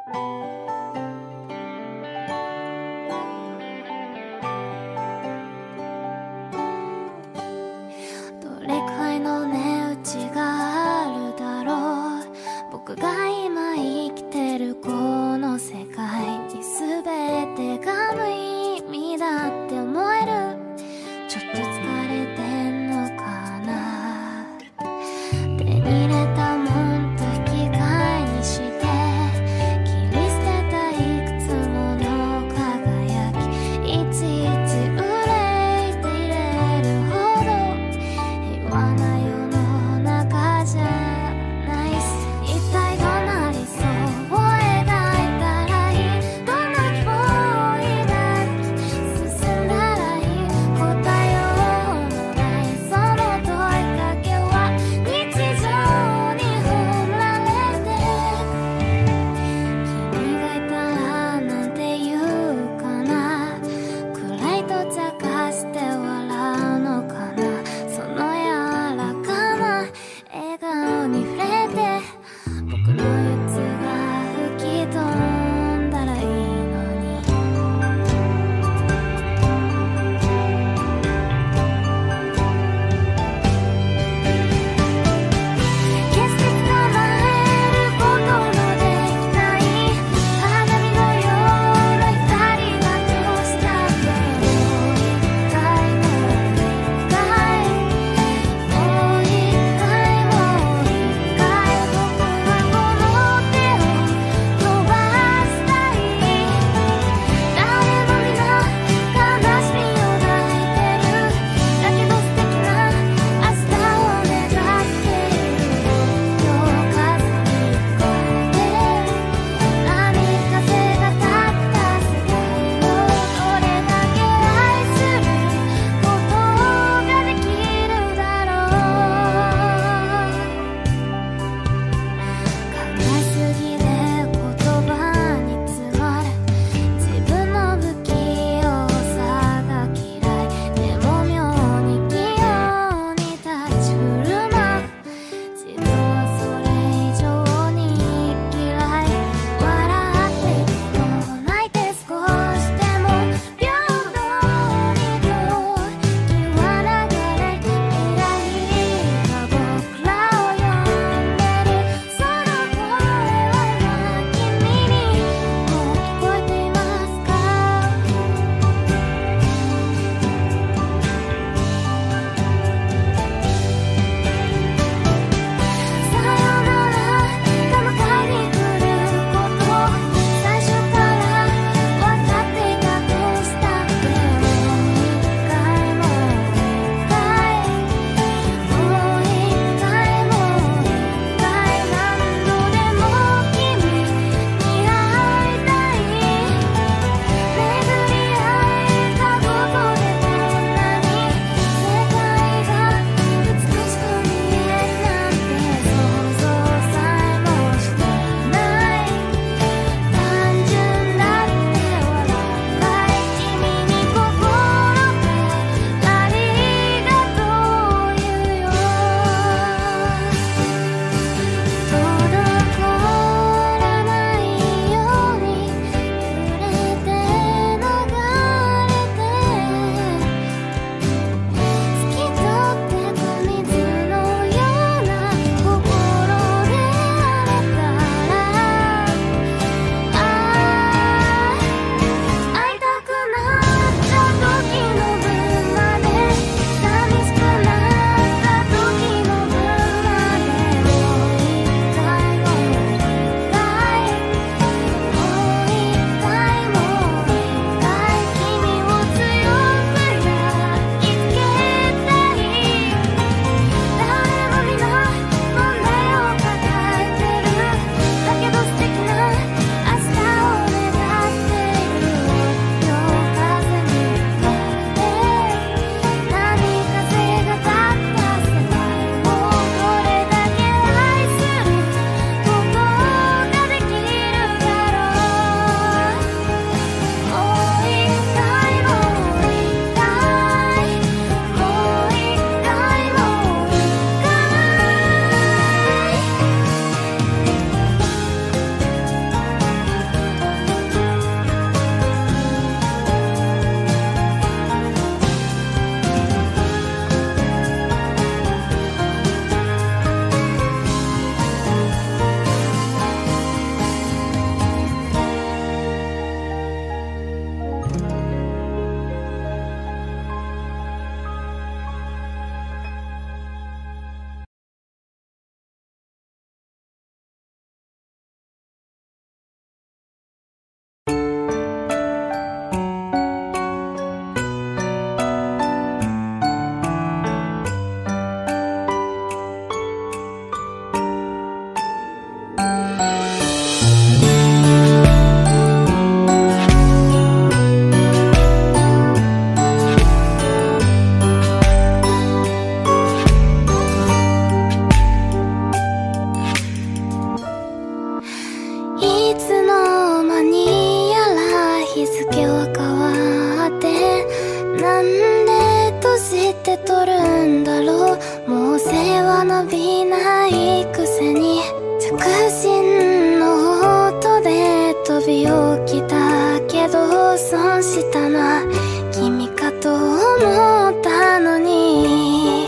どれくらいの値打ちがあるだろう。僕が今生きてるこの世界に全てが無意味だって思える。ちょっと疲れてんのかな。手に入れたもんと引き換えにして切り捨てたいくつもの輝き、いちいち憂いていれるほど平和な世の中じゃないっす。一体どんな理想を描付は変わってなんで閉じて取るんだろう。もう背は伸びないくせに着信の音で飛び起きたけど損したな君かと思ったのに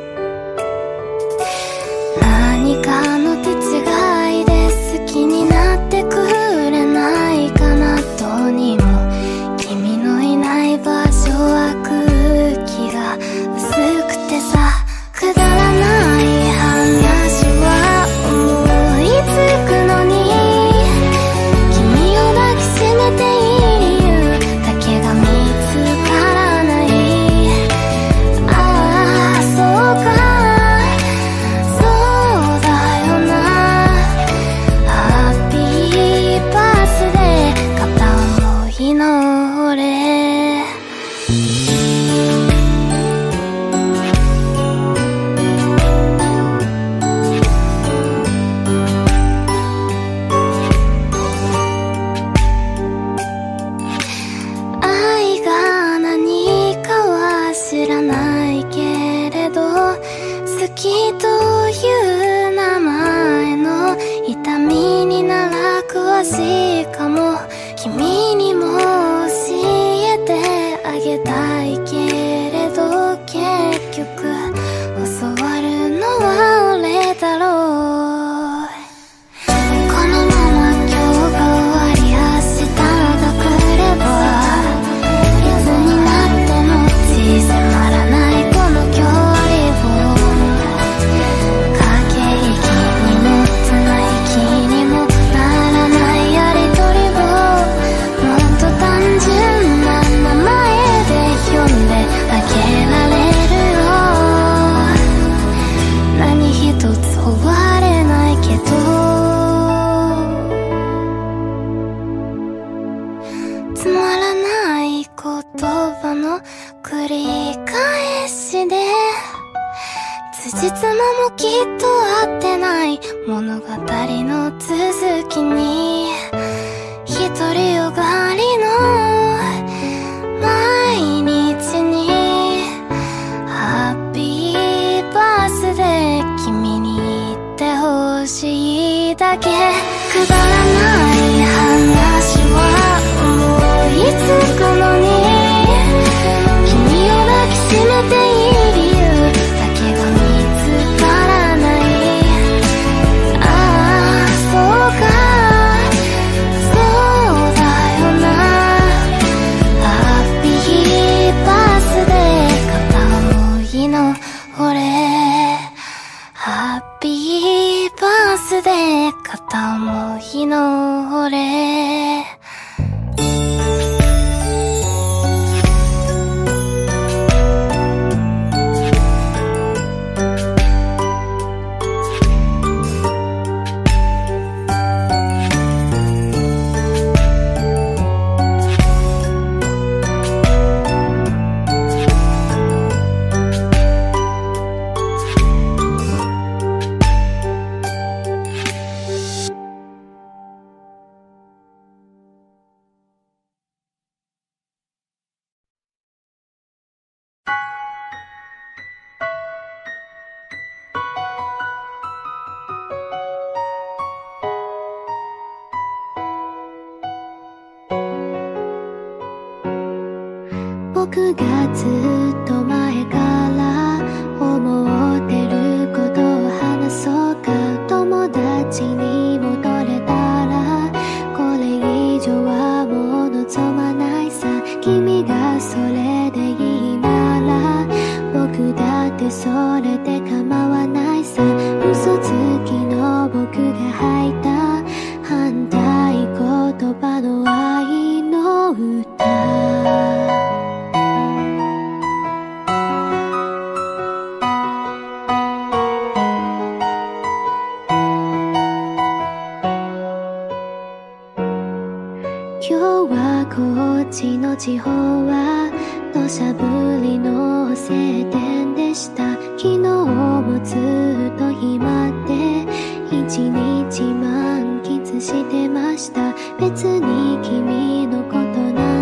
何かの手違いで好きになってくれないかなどうにも君のいない場所は空気が薄くてさくだらない話は思いつくのに君を抱きしめていい理由だけが見つからないああそうかそうだよなハッピーバースデー片思いの俺愛が何かは知らないけれど好きという名前の痛みになら詳しいかも君にも教えてあげたいけれど結局教わるのは俺だろうこのまま今日が終わり明日が来ればいつになっても迫らないこの距離を駆け引きにも綱引きにもならないやりとりをもっと単純な名前で呼んであげられるよ何一つ終われないけどつまらない言葉の繰り返しで辻褄もきっと合ってない物語の続きに独りよがりの毎日にハッピーバースデー君に言ってほしいだけくだらない話は思いつくのに君を抱きしめていい理由だけが見つからないああそうかそうだよなハッピーバースデー片思いの俺ハッピーバースデー片思いの俺僕がずっと前から思ってることを話そうか友達に戻れたらこれ以上はもう望まないさ君がそれでいいなら僕だってそれで構わないさ嘘つきの僕が吐いた反対言葉の愛の歌今日はこっちの地方は土砂降りの晴天でした昨日もずっと暇で一日満喫してました別に君のことな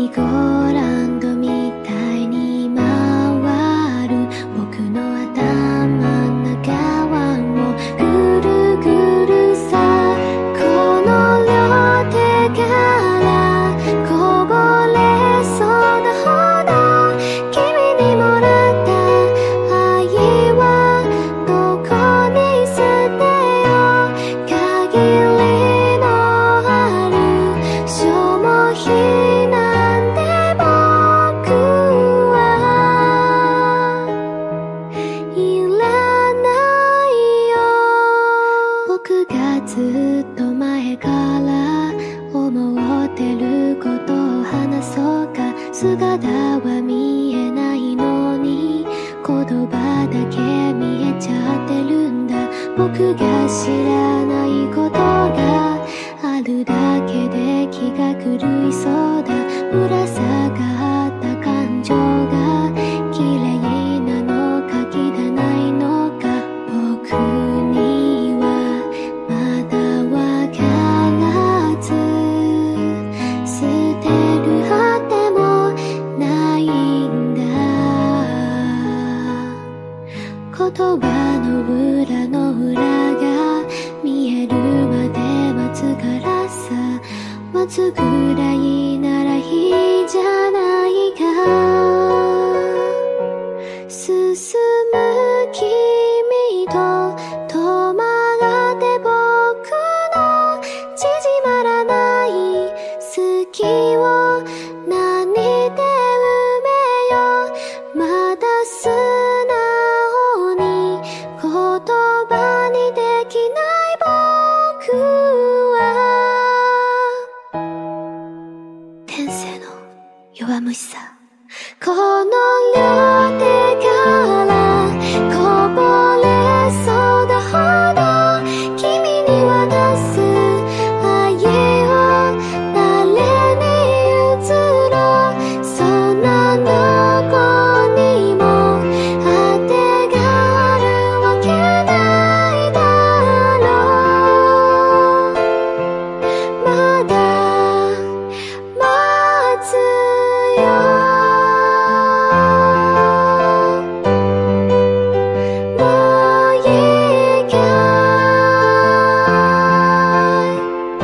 リーゴーランドみたいに回る僕の頭の中湾をぐるぐるさこの両手からこぼれそうなほど君にもらった愛はどこに捨てよう限りのある消耗品なんて僕はいらないよ僕がずっと前から思ってることを話そうか姿は見えないのに言葉だけ見えちゃってるんだ僕が知らないことがあるだけで気が狂いそうだぶら下がった感情が綺麗なのか汚いのか僕にはまだわからず捨てる果てもないんだ言葉の裏の裏が見えるまで待つからさ待つぐらいならいいじゃないか進む君と止まって僕の縮まらない好きを何で埋めようまだ素直に言葉にできない僕は天性の弱虫さこの両手からこぼれそうだほど君に渡す愛を誰に譲ろうそんなどこにも当てがあるわけないだろうまだ待つよもういいかい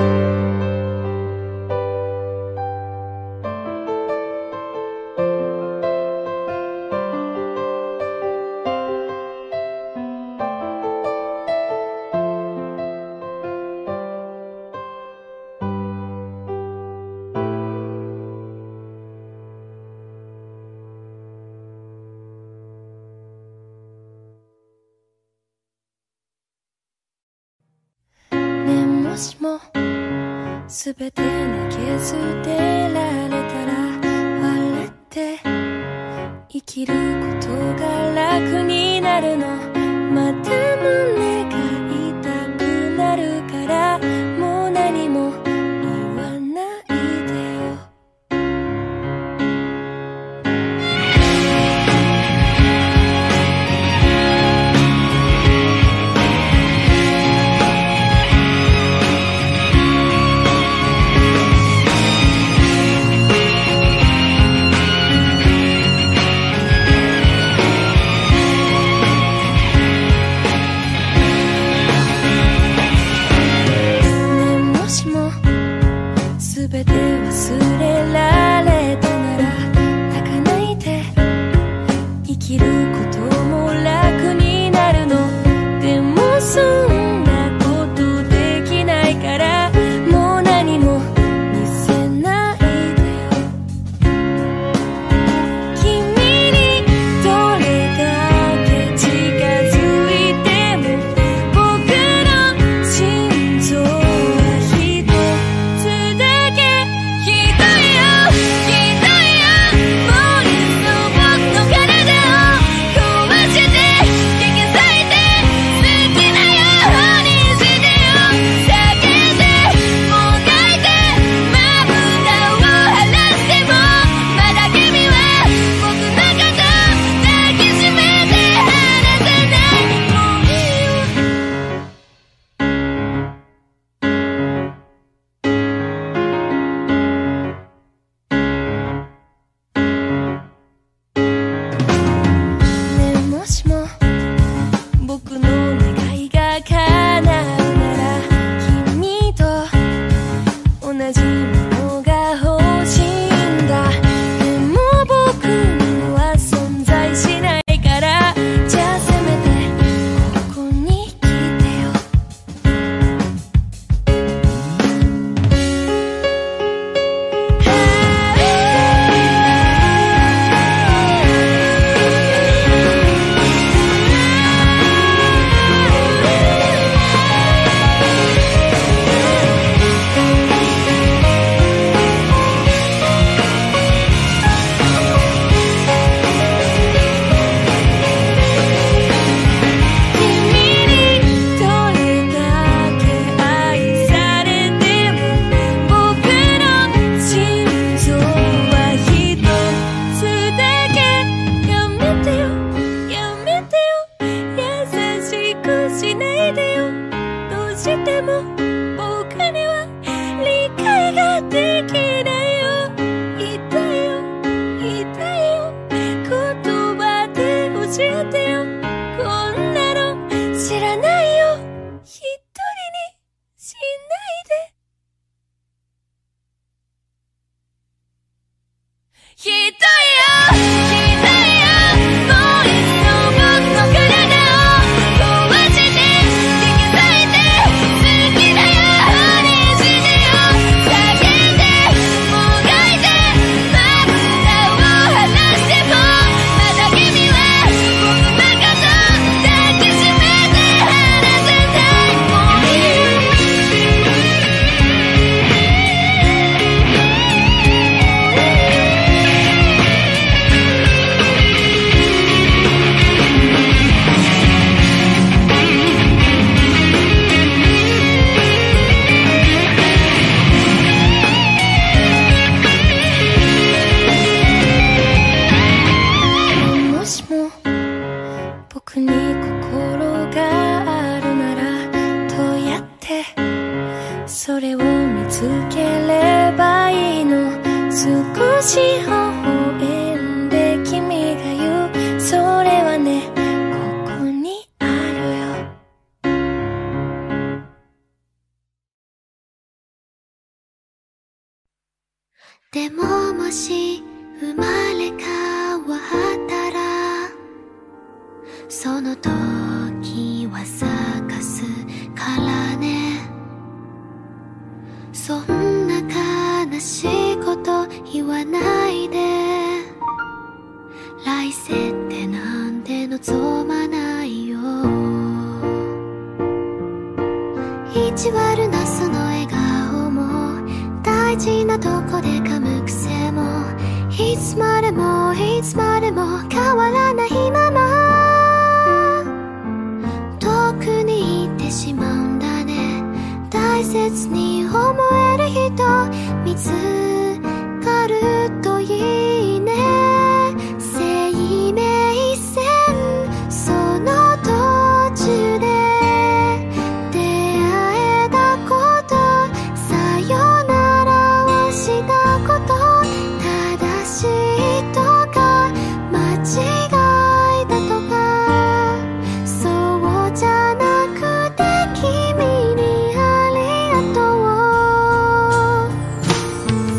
ねもしもすべて投げ捨てられたら笑って生きることが楽になるのまた胸が痛くなるからもう何も言わないでよでももし生まれ変わったらその時は咲かすからね。そんな悲しいこと言わないで。来世ってなんて望まないよ。意地悪なその笑顔も大事なとこで噛む癖もいつまでもいつまでも変わらないまま遠くに行ってしまうんだね。大切に思える人見つかるといいね。生命線その途中で出会えたことさよならをしたこと正しいとか間違いだとかそうじゃなくて君にありがとう。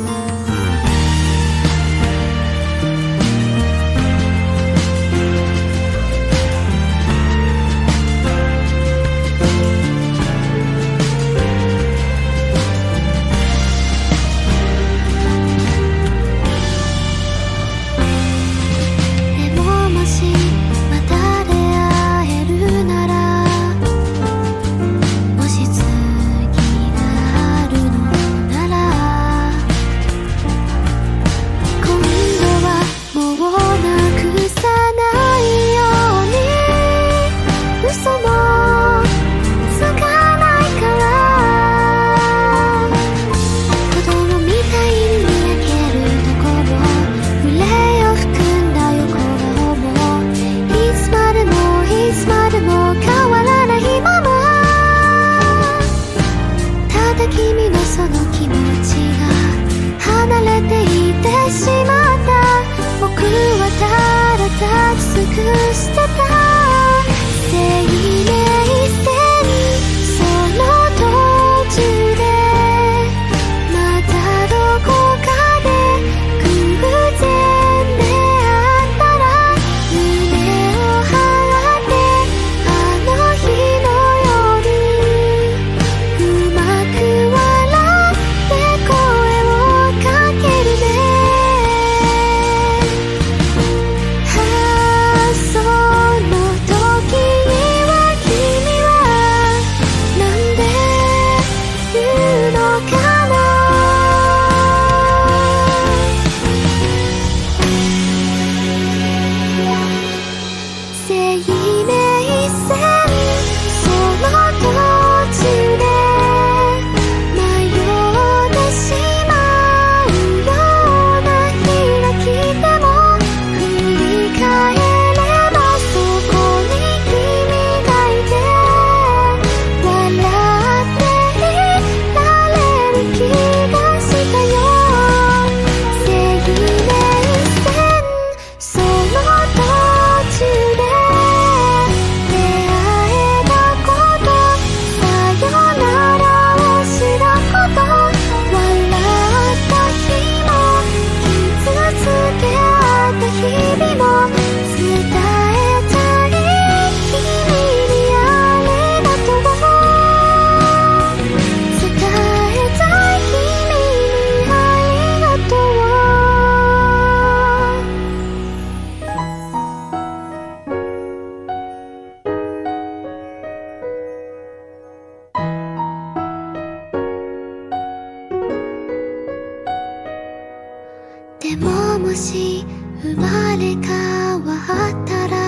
でももし生まれ変わったら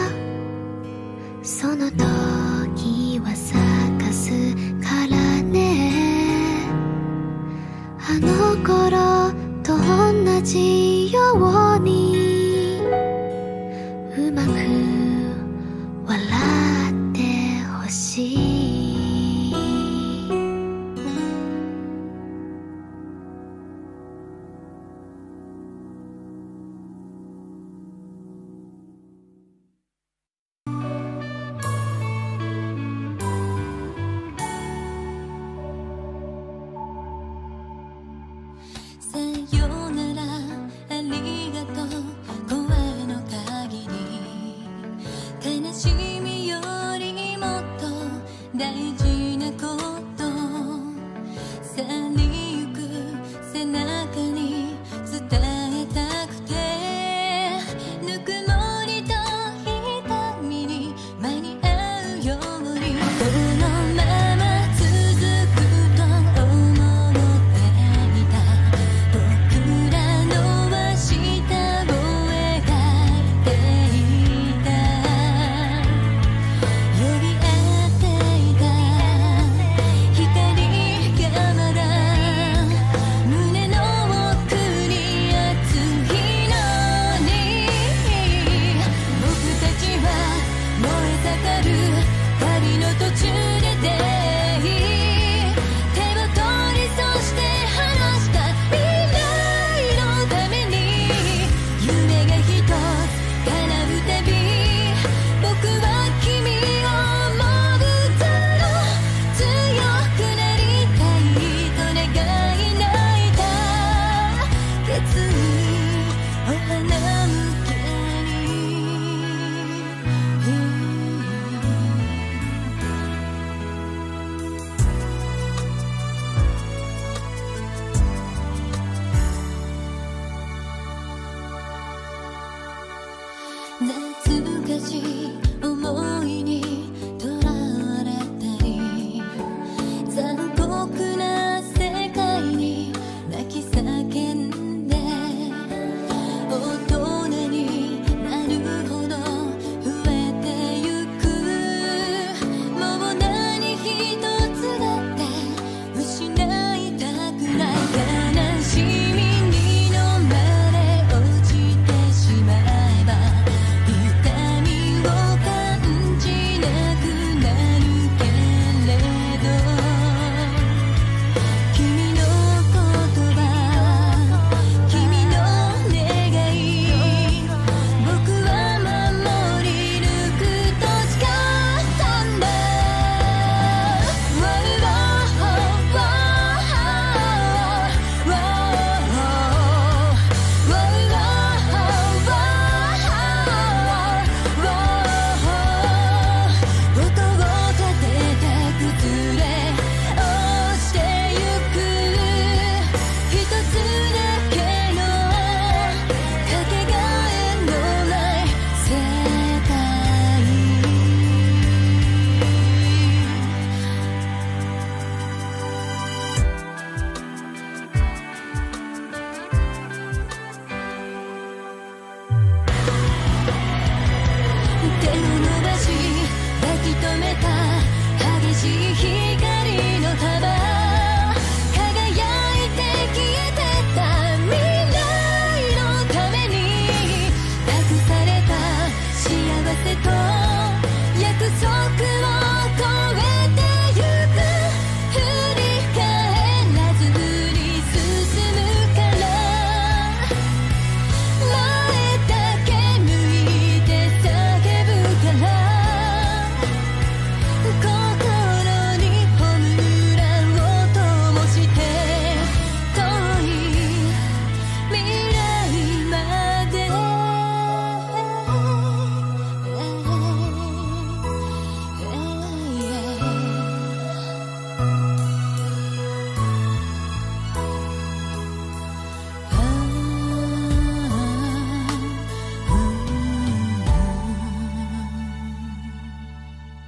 その時は咲かすからね。あの頃と同じようにうまく笑ってほしい。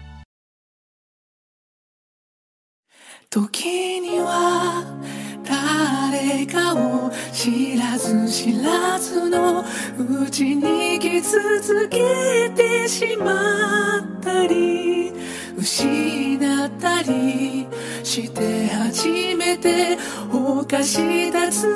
時には誰かを知らず知らずのうちに傷つけてしまったり失ったりして初めて犯した罪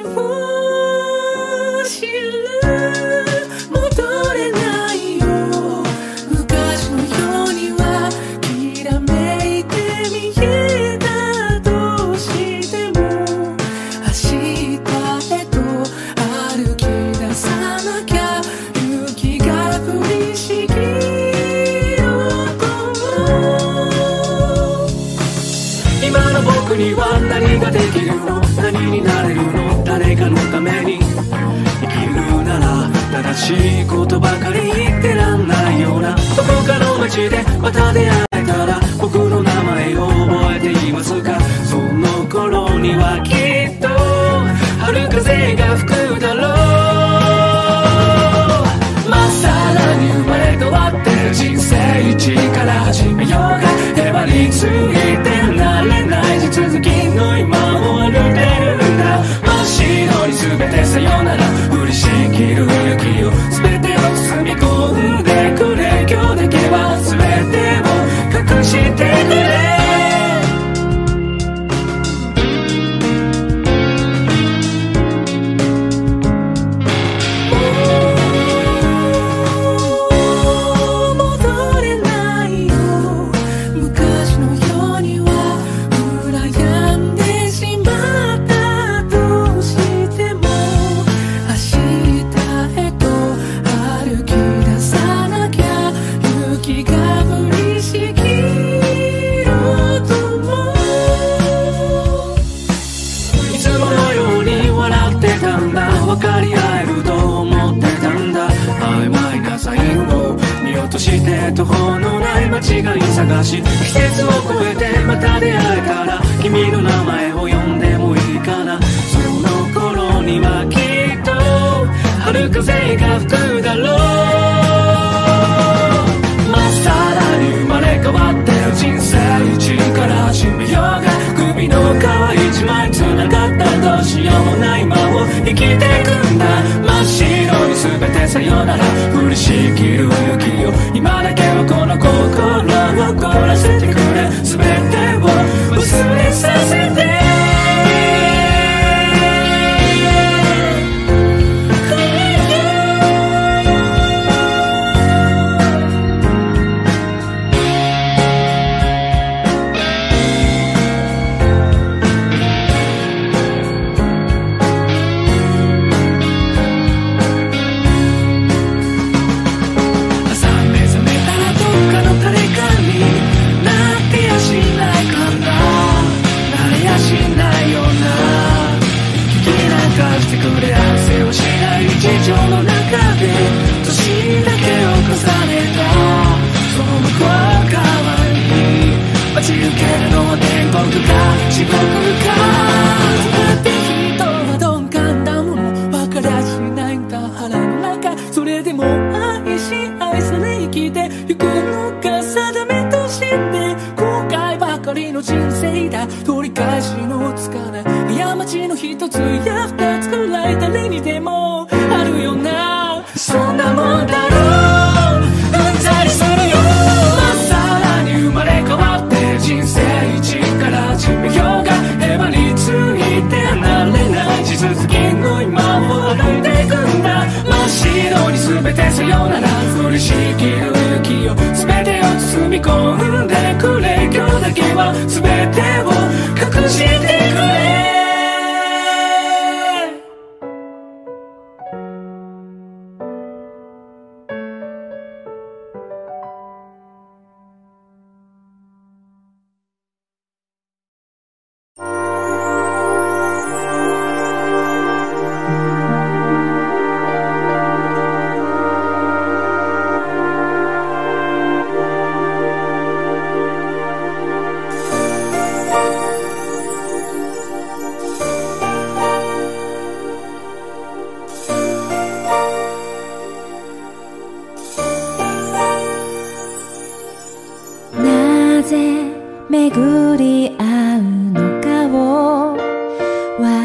を知る。戻れないよ昔のようにはきらめいて見えたとしても明日へと歩き出さなきゃ雪が降りしきると思う。今の僕には何ができるの何になれるの誰かのために生きるなら正しいことばかり言ってらんないようなどこかの街でまた出会えたら僕の名前を覚えていますか。その頃にはきっと春風が吹くだろう。まっさらに生まれ変わって人生一から始めようがへばりついてなれない地続きの今を歩いてるんだ。真っ白に全てさよなら降りしきる雪を全てを包み込んでくれ今日だけは全てを隠してくれ。分かり合えると思ってたんだ。曖昧なサインを見落として途方のない間違い探し季節を越えてまた出会えたら君の名前を呼んでもいいかな。その頃にはきっと春風が吹くだろう。まっさらに生まれ変わって人生一から始めようが首の皮一枚つながったどうしようもない間を生きてくんだ。真っ白に全てさよなら降りしきる雪よ今だけはこの心を凍らせてくれ全てを忘れさせて取り返しのつかない過ちの一つや二つくらい誰にでもあるよな。そんなもんだろううんざりするよ。まっさらに生まれ変わって人生一から始めようがへばりついてなれない地続きの今を歩いていくんだ。真っ白に全てさよなら降りしきる雪を全てを包み込んでくれ今日だけは全てを隠してくれ。 巡り合うのかを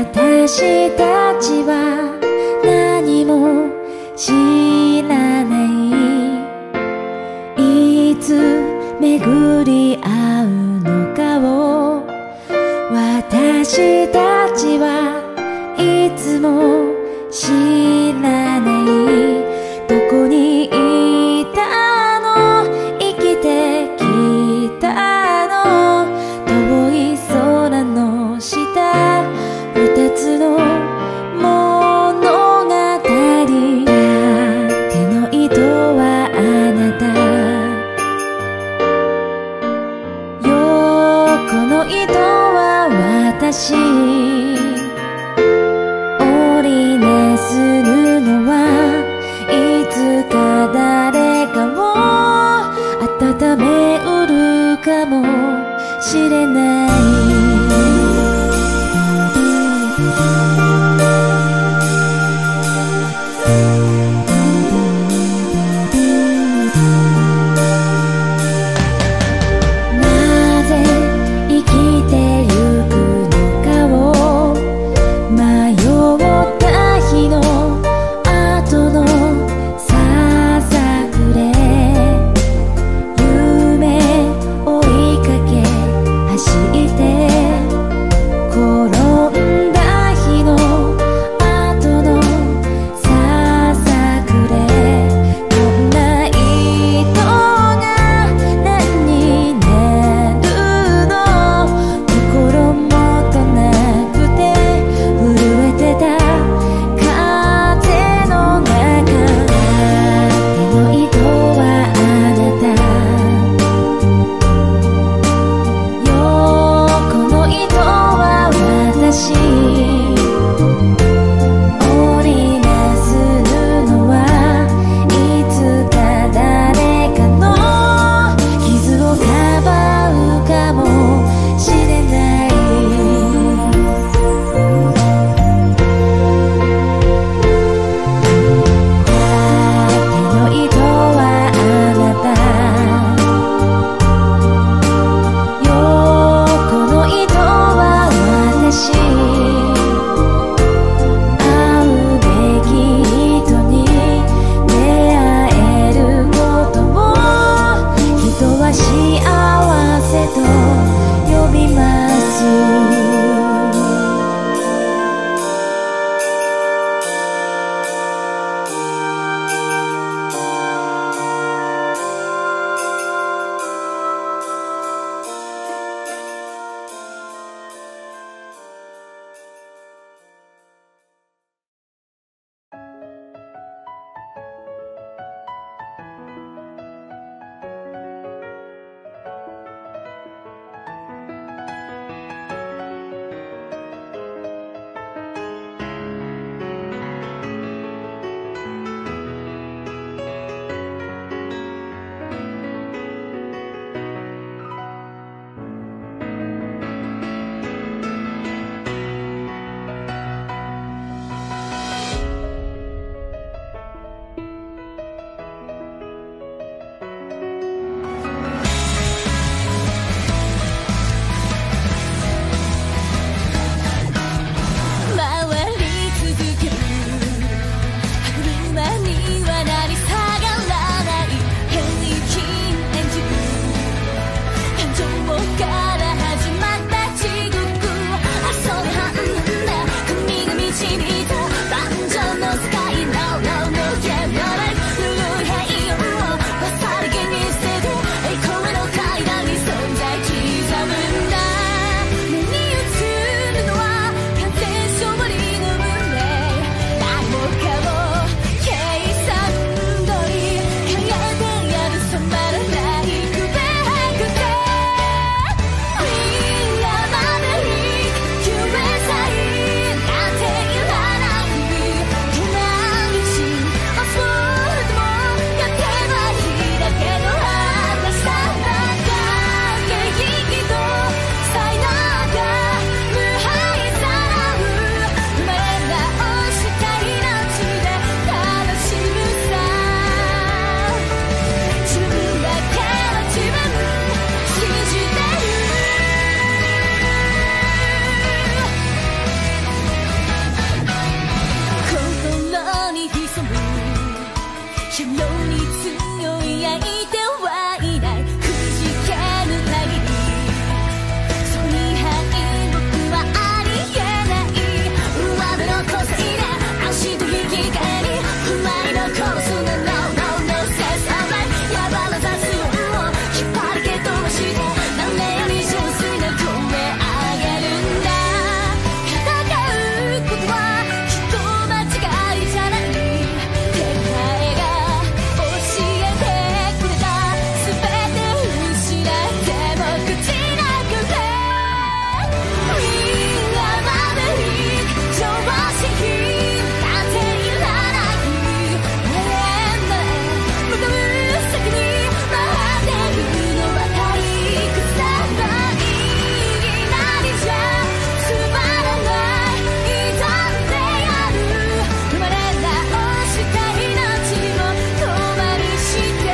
ように強い相手はいないくじけぬ限りそうに敗北はありえない上辺の個性で足と引き換えに不安のコースの No No No Says Alright やばら雑音を引っ張り蹴飛ばして何年より純粋な声上げるんだ戦うことはきっと間違いじゃない手応えが教えてくれた全て失っても口なくれ We are Maverick 常識なんていらない前へ向かう先に待ってるのは退屈さばいきなりじゃつまらない傷んでやる生まれ直した命も遠回りして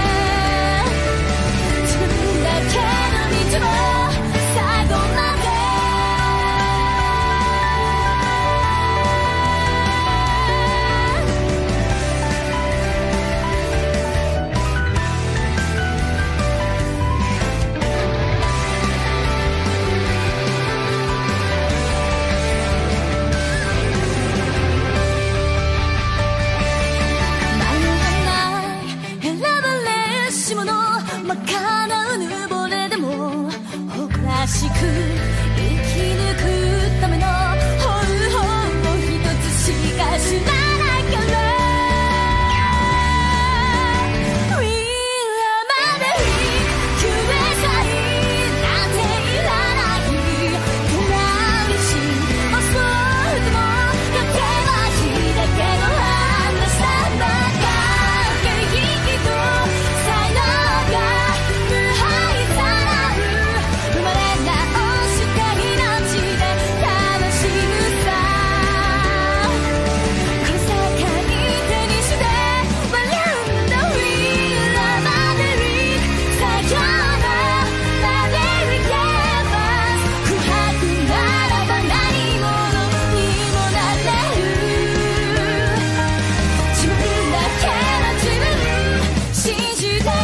自分だけの道を最後まで迷わない選ばれし者真っ赤なうぬぼれでも誇らしく生き抜くための方法を一つしか知らないから We are Maverick 救えさえなんていらない隣りし押そうともやっては火だけの話さばか駆け引きと才能が無敗さらう生まれ直した命で楽しむさこの世界に手にして笑うんだ We are Maverick 最強の Maverick Evans 不白ならば何者にもなれる自分だけの自分信じて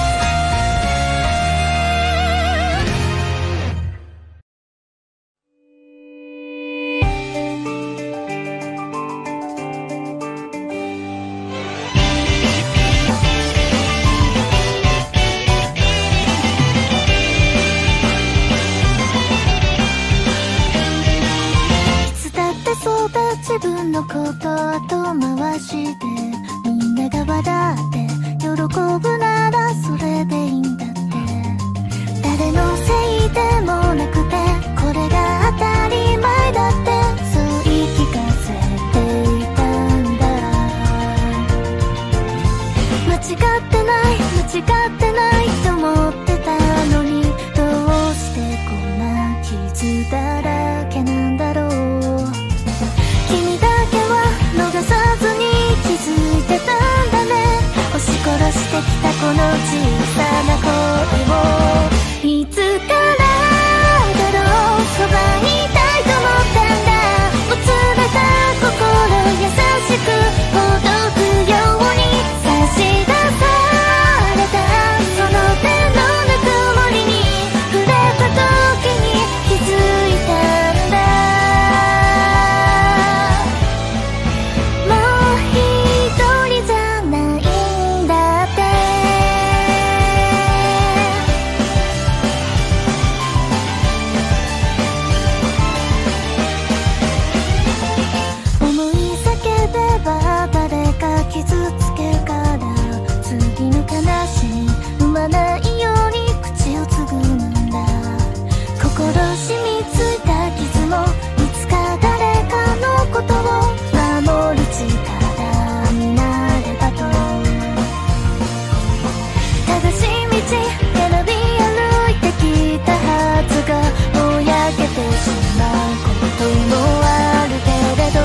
いつだってそうだ自分のこと後回してみんなが笑って喜ぶならそれでいいんだって誰のせいでもなくてこれが当たり前だってそう言い聞かせていたんだ間違ってない間違ってないと思ってたのにどうしてこんな傷だらけなんだろう君だけは逃さずに気づいてたんだね押し殺してきたこの小さな声をいつからだろうそばにいたいと思ったんだもつれた心優しくほどくように差し出されたその手のぬくもりに触れた時に気づいたんだもう一人じゃないんだって思い叫べば誰か傷つけるから次の悲しみ生まないように口をつぐむんだ心染みついた傷もいつか誰かのことを守る力になればと正しい道選び歩いてきたはずがもう焼けてしまうこともあるけれど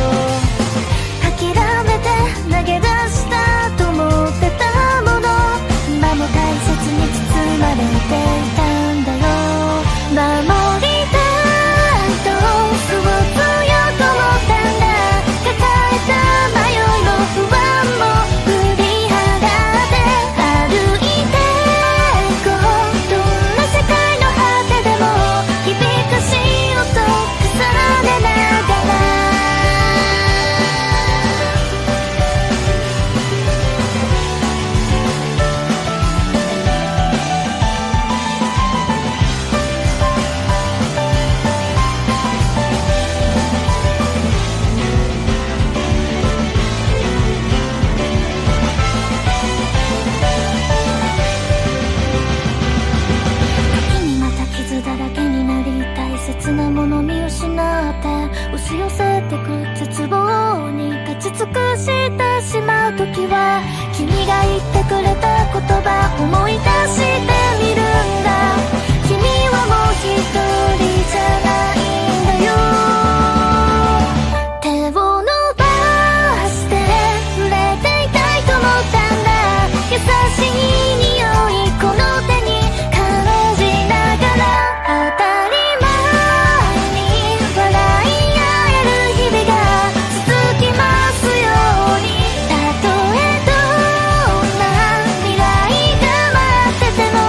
諦めて投げ出したと思ってたもの今も大切に包まれていたんだよ守りたいとそう強く思ったんだ抱えた迷いも不安も振りしてしまう時は君が言ってくれた言葉思い出してみるんだ。君はもう一人じゃないんだよ。手を伸ばして触れていたいと思ったんだ。優しい匂いこの手に感じながら当たり前に笑い合える日々が続きますように。たとえどんな未来が待ってても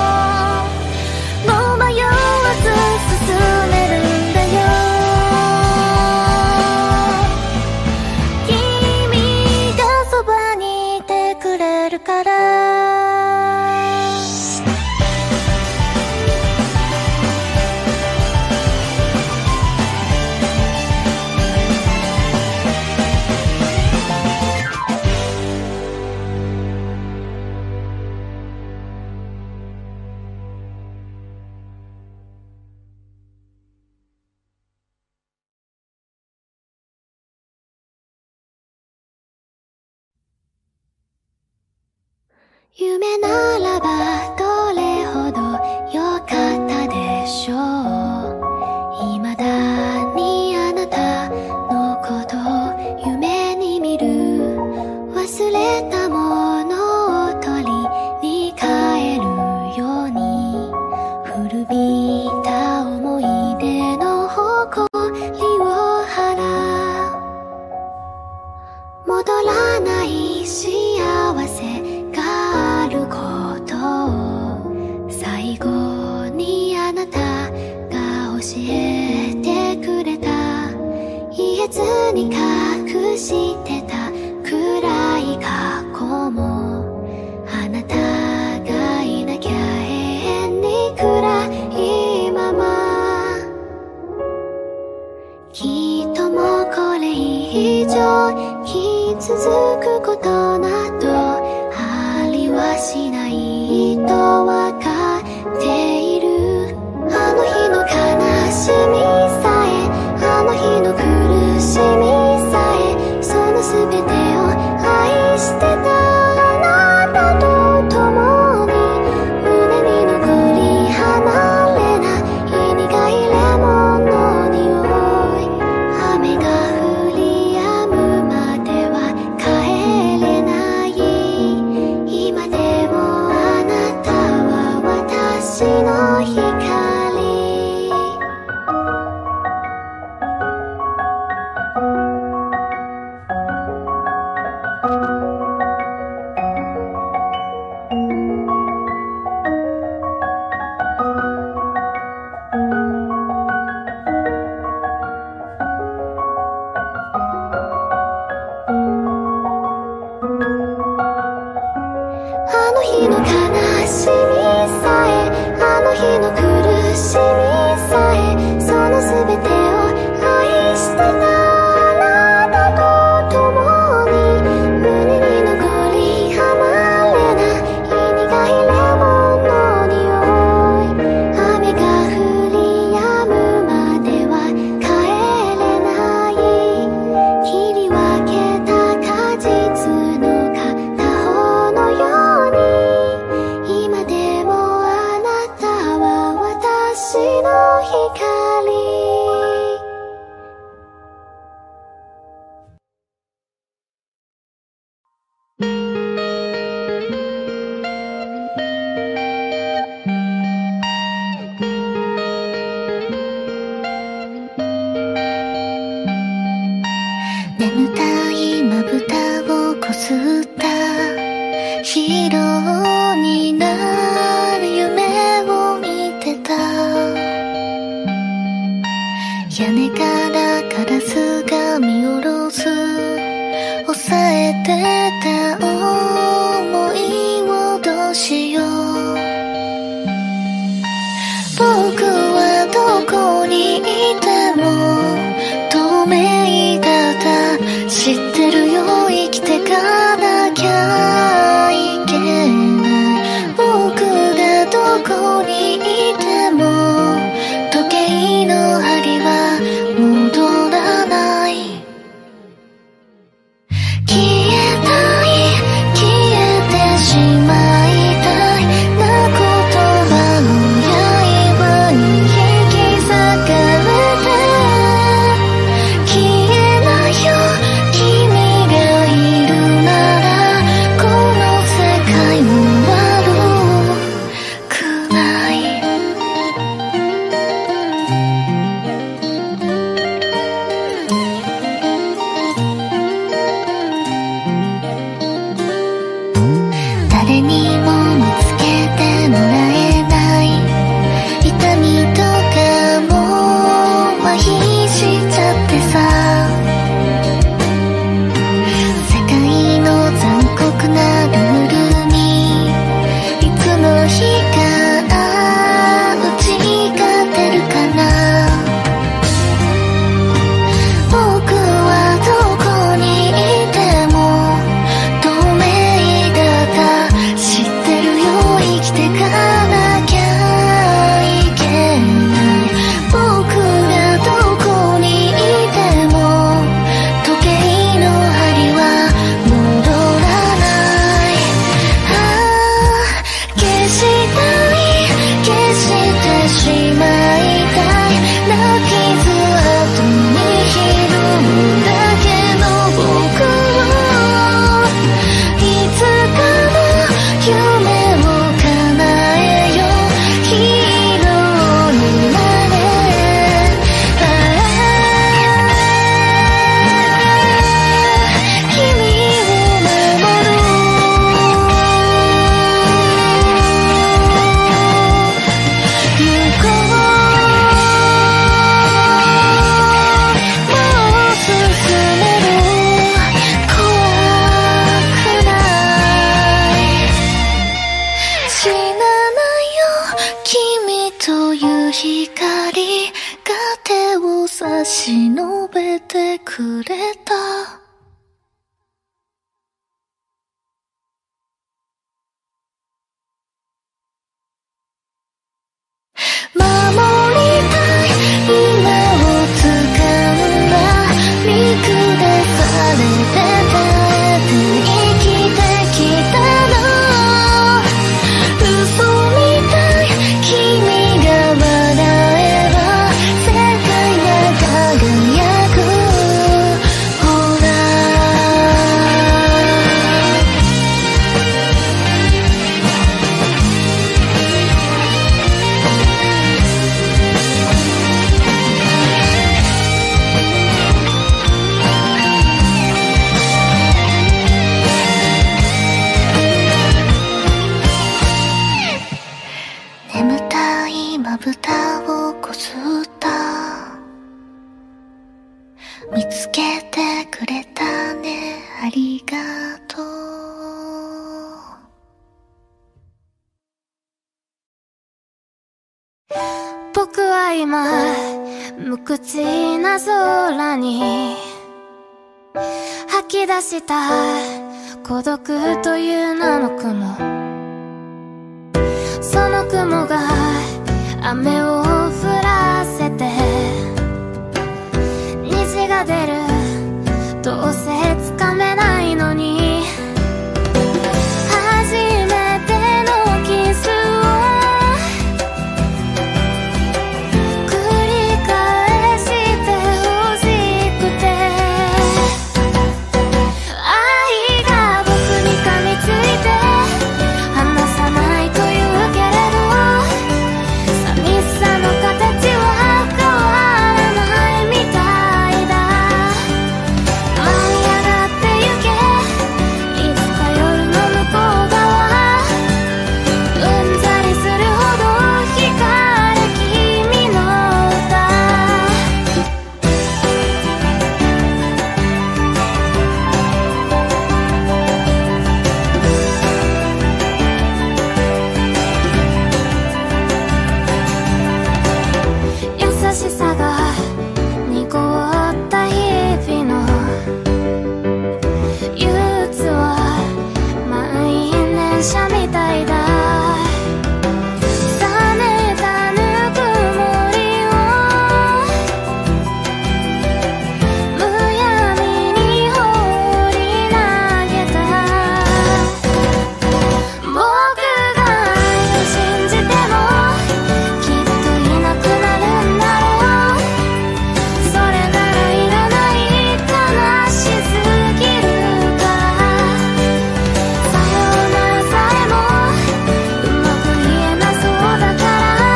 もう迷わず進めるんだよ。君がそばにいてくれるから。夢ならばどれほど良かったでしょう。未だにあなたのことを夢に見る。忘れたものを取りに帰るように古びた思い出の誇りを払う。戻らない幸せがあることを最後にあなたが教えてくれた。言えずに隠してた暗い過去もあなたがいなきゃ永遠に暗いまま。きっともうこれ以上傷つくことなどありはしないとわかっている。あの日の悲しみさえあの日の苦しみさえその全てを愛してたあなたと共に胸に残り離れない苦いレモンの匂い。雨が降り止むまでは帰れない。今でもあなたは私の光。あの日の悲しみさえあの日の苦しみさえその全てを愛してたあなたと共に胸に残り離れない苦いレモンの匂い。雨が降り止むまでは帰れない。切り分けた果実の片方のように今でもあなたは私の光。眠たいまぶたをこすったヒーローになる夢を見てた。屋根からカラスが見下ろす抑えてた想いをどうしよう。僕はどこにいても透明だった知ってるよ。生きてかなきゃいけない。僕がどこにいても時計の針は戻らない。 えてくれた。守りたい今を掴んだ、見下されて耐えて生きてきたの。嘘みたい君が笑えば世界が輝く。ほら眠たいまぶたをこすった。見つけてくれたね、ありがとう。僕は今無口な空に吐き出した孤独という名の雲。その雲が雨を降らせて虹が出る。どうせつかめないのに初めてのキスを繰り返してほしくて、愛が僕に噛みついて離さないというけれど、寂しさの形は変わらないみたいだ。舞い上がってゆけ、いつか夜の向こう側、うんざりするほど光る君の歌。優しさが濁った日々の憂鬱は満員電車みたいだ。冷めたぬくもりをむやみに放り投げた。僕が愛を信じてもきっといなくなるんだろう。それならいらない、悲しすぎるから。さよならさえもうまく言えなそうだから、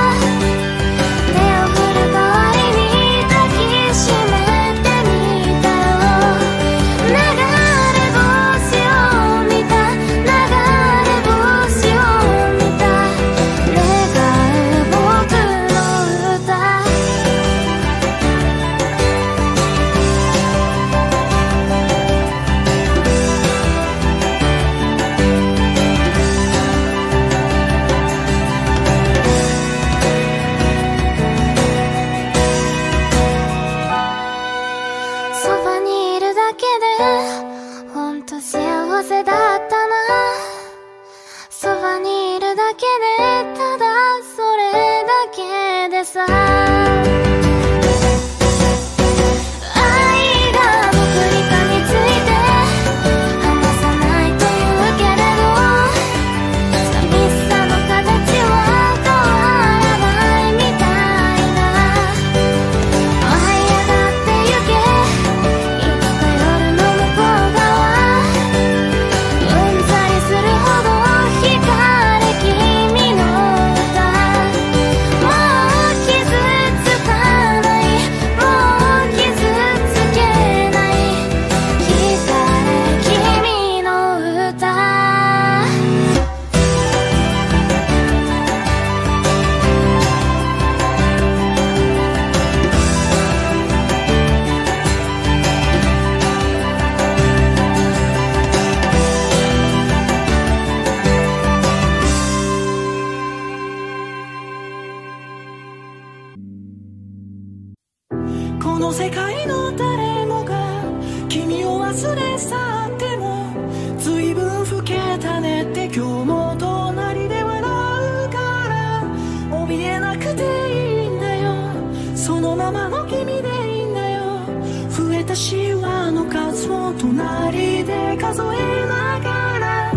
手を振る代わりに抱きしめてみたよ。流れ星を見た、流れ星を見た、願う僕の歌。そばにいるだけでほんと幸せだったな。そばにいるだけでただそれだけでさ。愛が僕に噛みついて離さないというけれど、寂しさの形は変わらないみたいだ。舞い上がってゆけ、いつか夜の向こう側、うんざりするほど光る君の歌。もう傷つか数えながら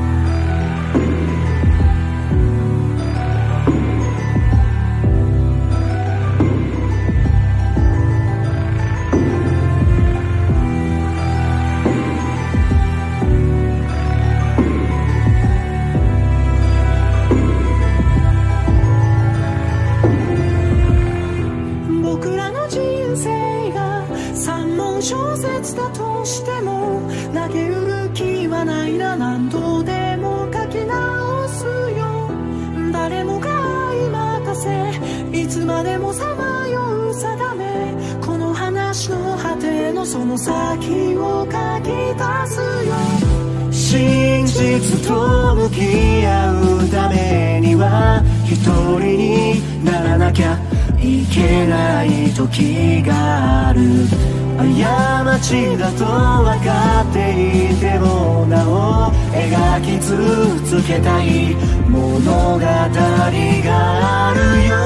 僕らの人生が三文小説だとしても投げ売る気はないな。何度でも書き直すよ。誰もが愛任せいつまでもさまよう定め。この話の果てのその先を書き出すよ。真実と向き合うためには一人にならなきゃいけない時がある。過ちだと分かっていてもなお描き続けたい物語があるよ。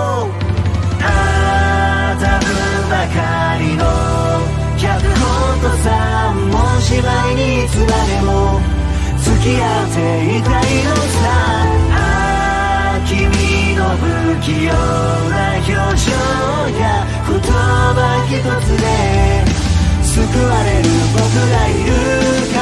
多分ばかりの脚本と3文芝居にいつまでも付き合っていたいのさ。君の不器用な表情や言葉一つで救われる僕がいる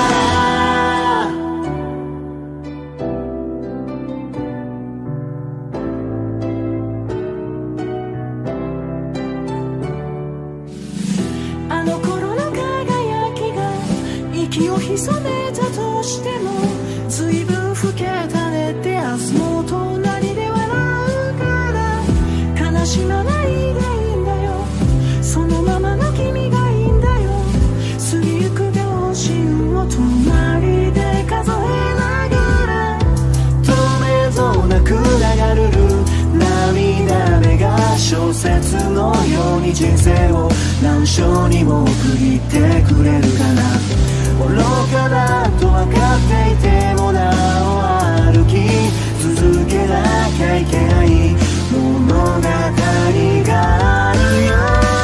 から。あの頃の輝きが息を潜めたとしても随分老けたねって明日の隣で笑うから悲しまないでいいんだよ。そのままの君がいいんだよ。過ぎゆく秒針を隣で数えながら透明度なく流れる涙目が小説のように人生を何章にも区切ってくれるかな。愚かだと分かっていてもなお歩き続けなきゃいけない物語があるよ。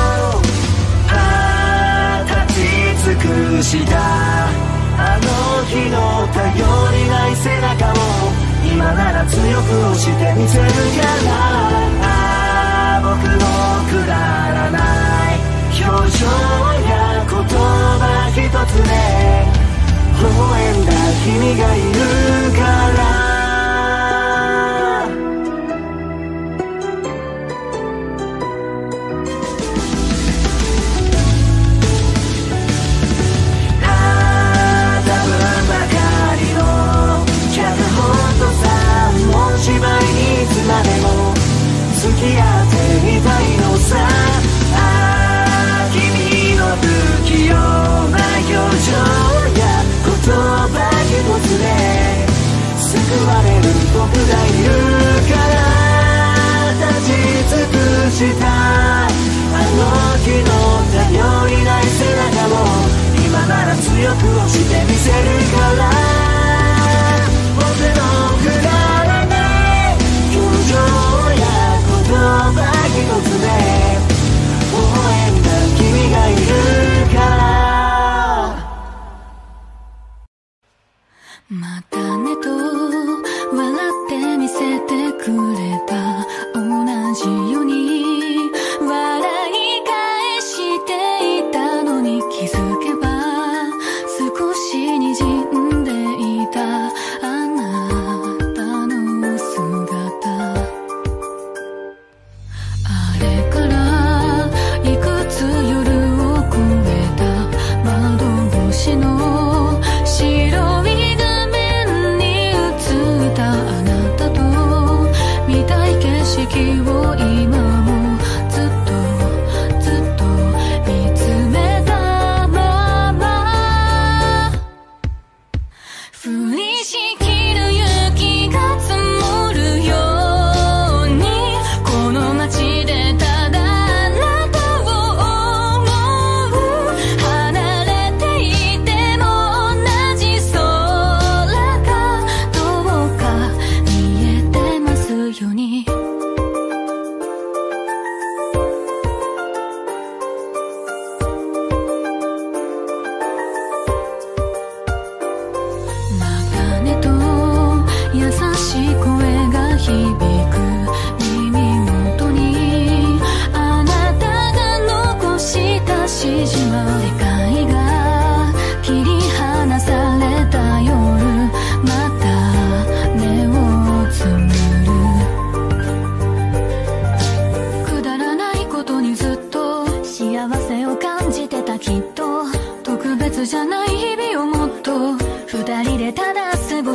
立ち尽くしたあの日の頼りない背中を今なら強く押してみせるから僕のくだらない表情や言葉一つで微笑んだ君がいるから芝居にいつまでも付き合っていたいのさ。君の不器用な表情や言葉一つで救われる僕がいるから立ち尽くしたあの日の頼りない背中も今なら強く押してみせるから僕のくだや言葉一つで微笑んだ君がいるからまたねと笑って見せてくれた同じように笑い返していたのに気づけば少し滲んでいたあなたの姿。あれからいくつ夜を越えた窓越しの白い画面に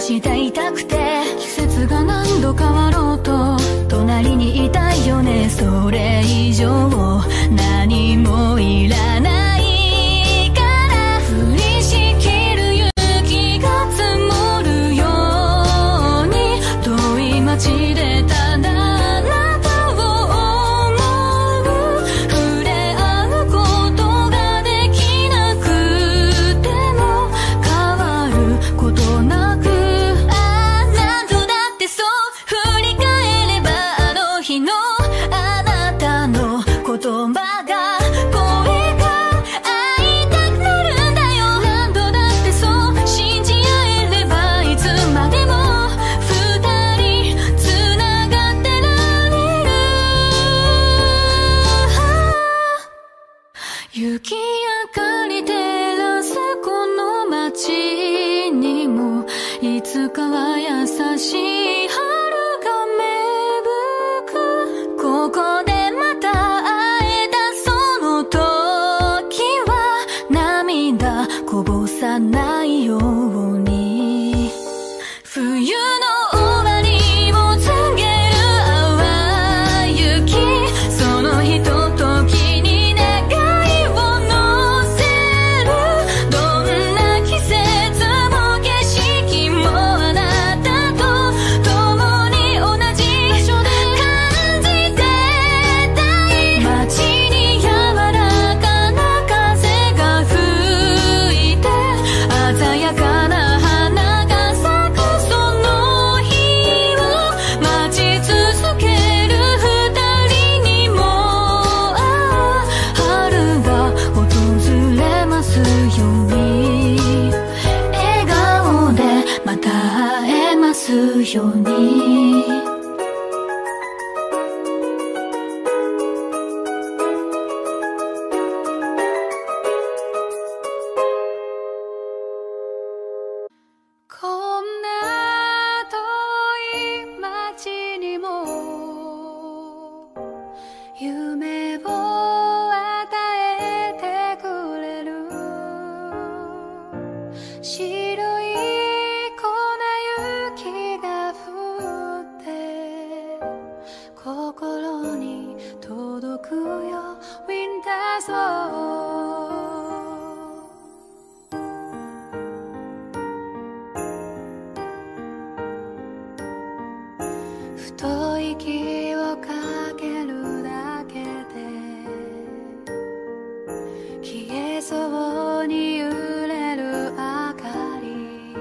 していたくて、季節が何度変わろうと隣にいたいよね。それ以上何もいらないから降りしきる雪が積もるように遠い街でただあなたを思う。触れ合うことができなくても変わることなく、何度だってそう振り返ればあの日のあなたの言葉が声が会いたくなるんだよ。何度だってそう信じ合えればいつまでも二人つながってられる。雪明かり照らすこの街にもいつかは優しい春が芽吹く。ここでまた会えたその時は涙こぼさないように、冬の終わりを告げる淡い雪、そのひとときに願いを乗せる。どんな季節も景色もあなたと共に同じ場所で感じてたい。街に柔らかな風が吹いて鮮やかな花が咲くその日を待ち続ける二人にも春が訪れますように、笑顔でまた会えますように。こんな遠い街にも夢を与えてくれる。白い粉雪が降って心に届くよ Winter Song。ふと息をかけるだけで消えそうに揺れる明かり、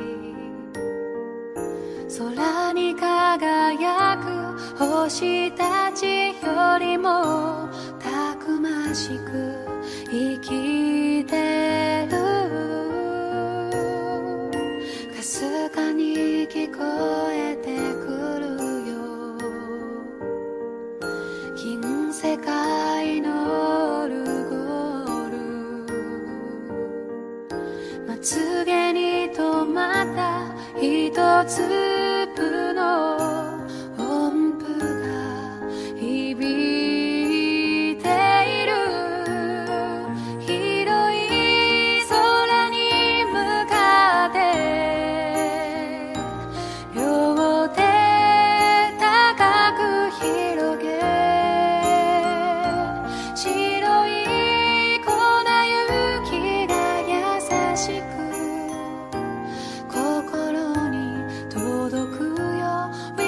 空に輝く星たちよりもたくましく生きてる。かすかに聞こえてくる銀世界のオルゴール、まつげに止まった一粒の音符が響いている。広い空に向かって両手高く広げ、白い粉雪が優しく心に届くよ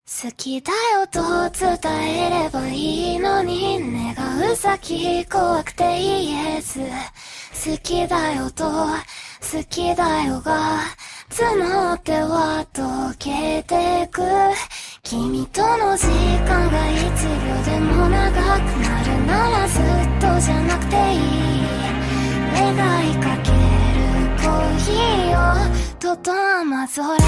好きだよと伝えればいいのに願う先怖くて言えず好きだよと好きだよが募っては溶けてく君との時間が1秒でも長くなるならずっとじゃなくていい願いかけるコーヒーをとと雨空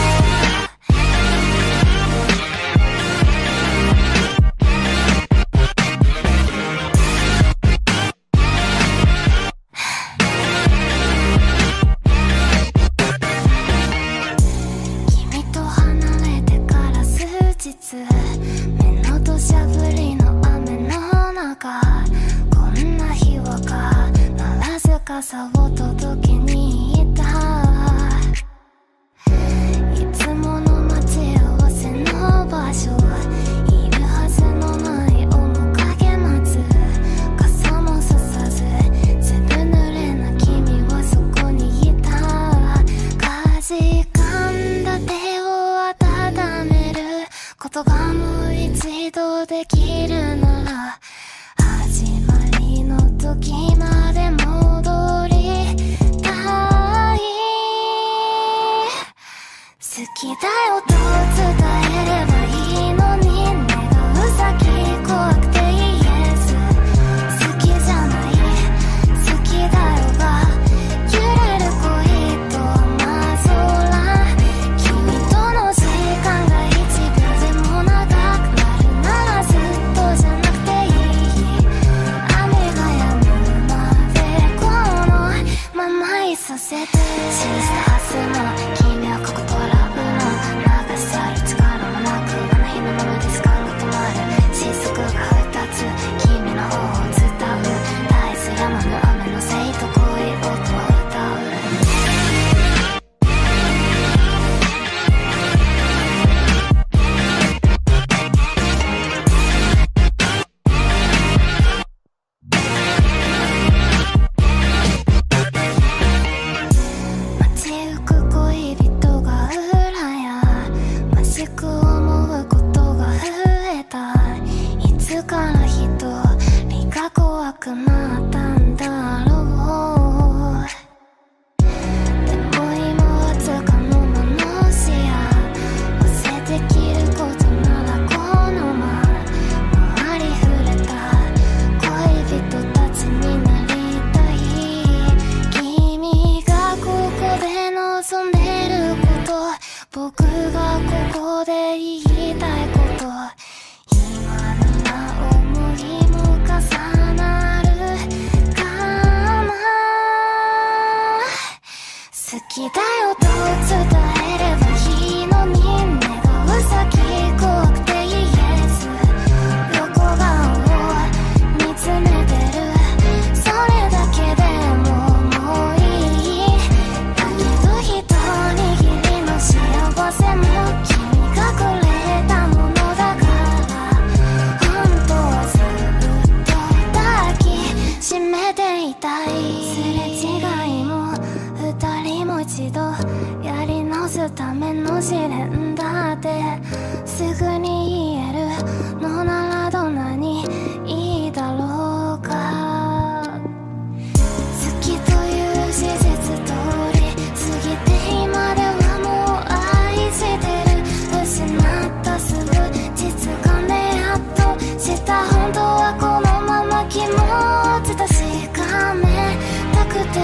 目の土砂降りの雨の中こんな日は必ず傘を届けに行ったいつもの待ち合わせの場所いるはずのない面影待つ傘もささずずぶ濡れな君はそこにいたかじかんだ手を温めることがもう一度できるなら始まりの時まで戻りたい好きだよと伝えればいいのに願う先怖くて言えず好きじゃない好きだよが揺れる恋と雨空君との時間が1秒でも長くなるならずっとじゃなくていい雨が止むまでこのままいさせて小さはずの君はここから流し去る力もなくあの日のままで時間が止まる雫が2つ君の方を伝う絶えずやまぬ雨のせいと恋音を歌う街行く恋人が羨ましく思うことが増えたいつから一人が怖くなったんだろうでも今はつかの間の視野忘れできることならこの周り触れた恋人たちになりたい君がここで望んでること僕がここで言いたいこと今なら思いも重なるかな好きだよと伝えればいいのに願う先怖くて言えず横顔を見つめてるそれだけでもういいだけど一握りの幸せも君がくれたものだから本当はずっと抱きしめていたいすれ違いも二人も一度やり直すための試練だってすぐに言えるのならどんなにいいだろうか好きという事実通り過ぎて今ではもう愛してる失ったすぐ実感でやっと知った本当はこのまま気持ち確かめたくて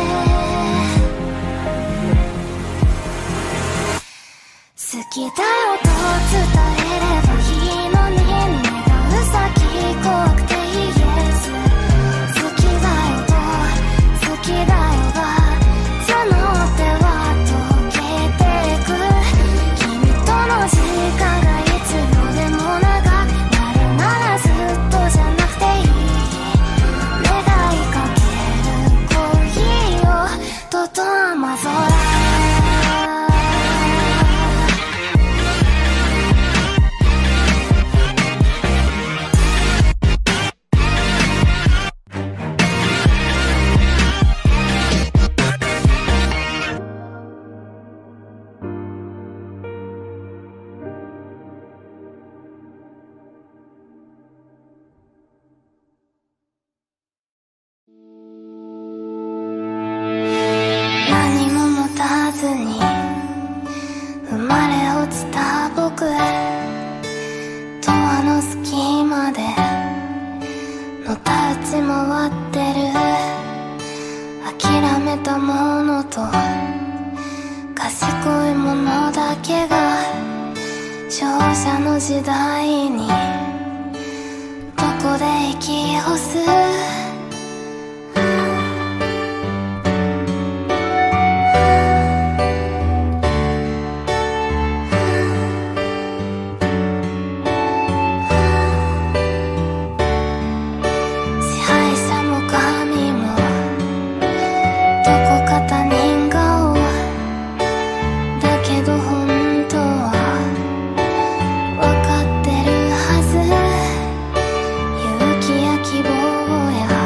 好きだよと伝えればいいのに願う先怖くて言えず好きだよと好きだよが募っては溶けてく君との時間が1秒でも長くなるならずっとじゃなくていい願いかけるコーヒーをとと雨空ち回ってる諦めたものと賢いものだけが勝者の時代にどこで息を吸う希望や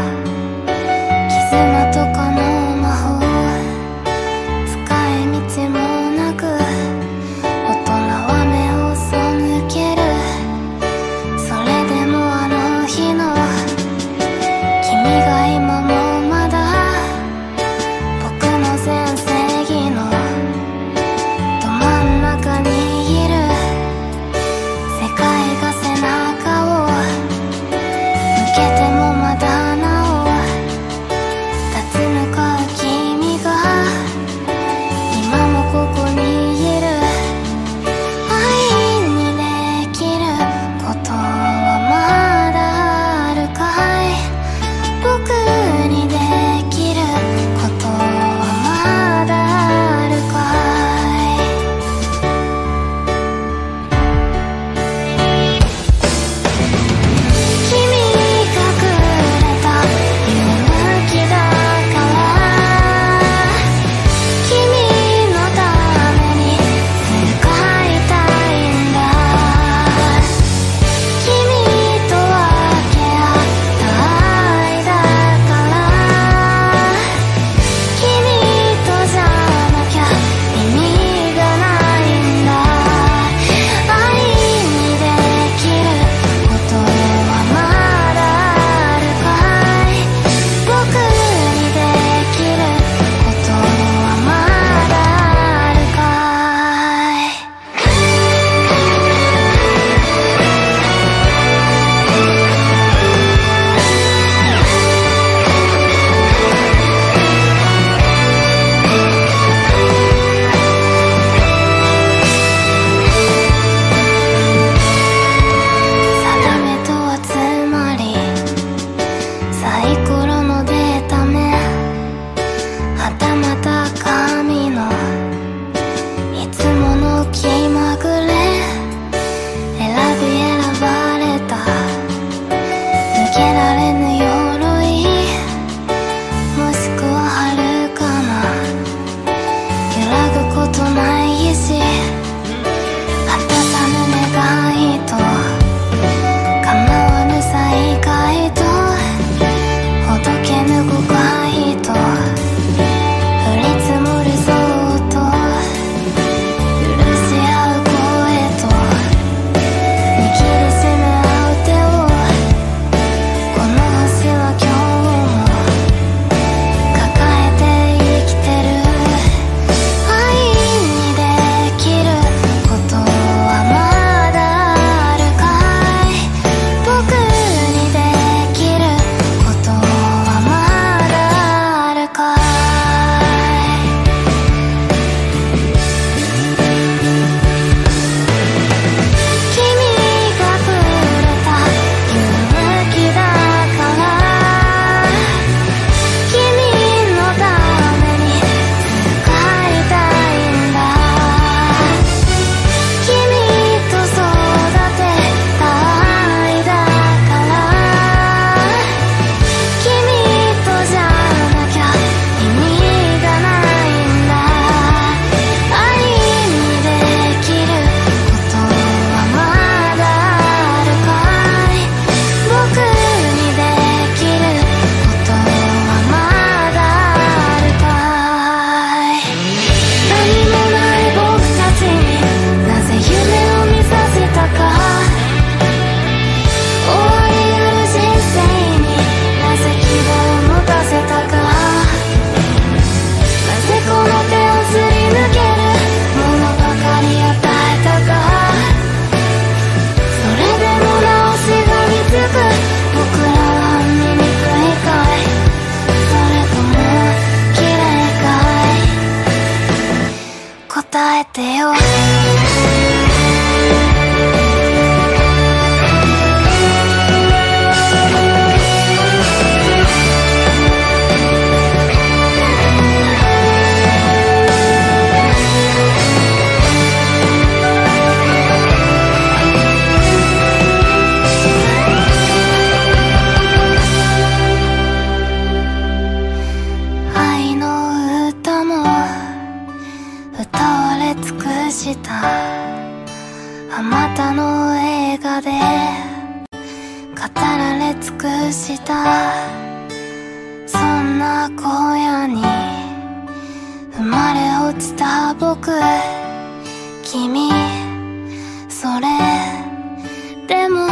あまたの映画で語られ尽くしたそんな荒野に生まれ落ちた僕君それでも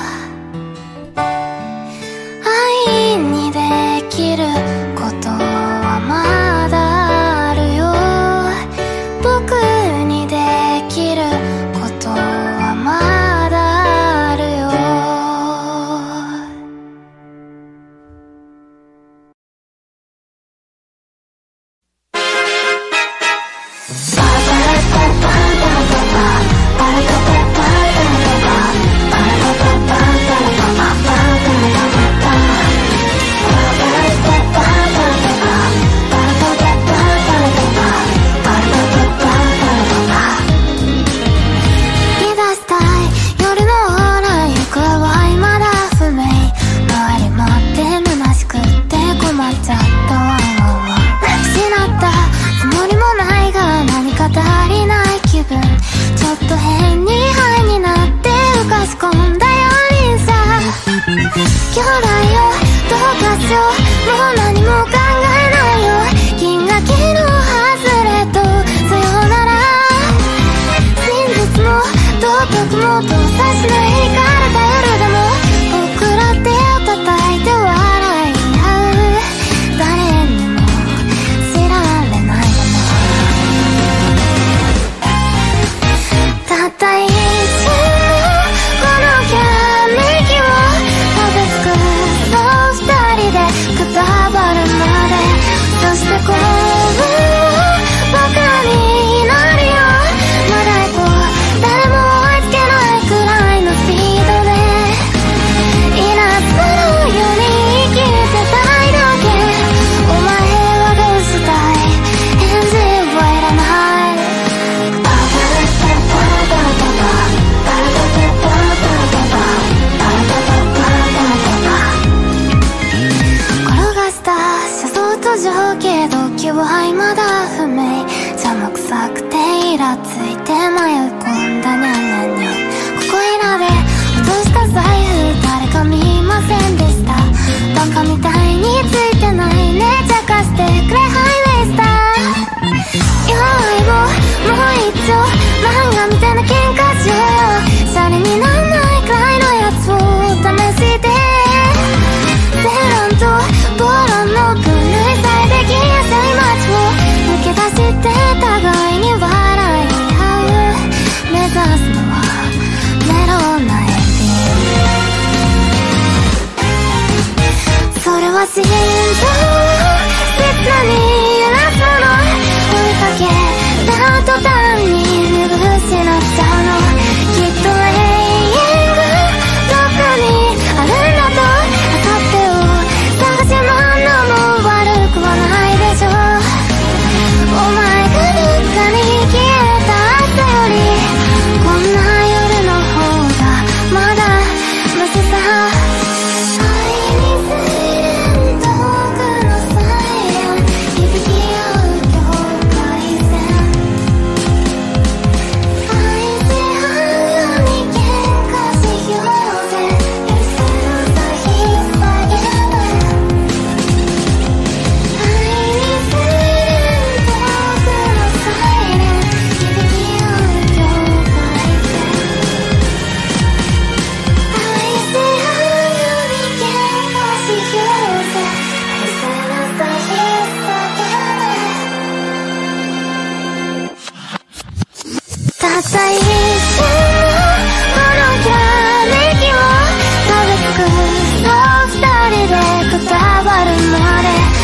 愛にできることはまだあるよ僕にできることはまだあるよ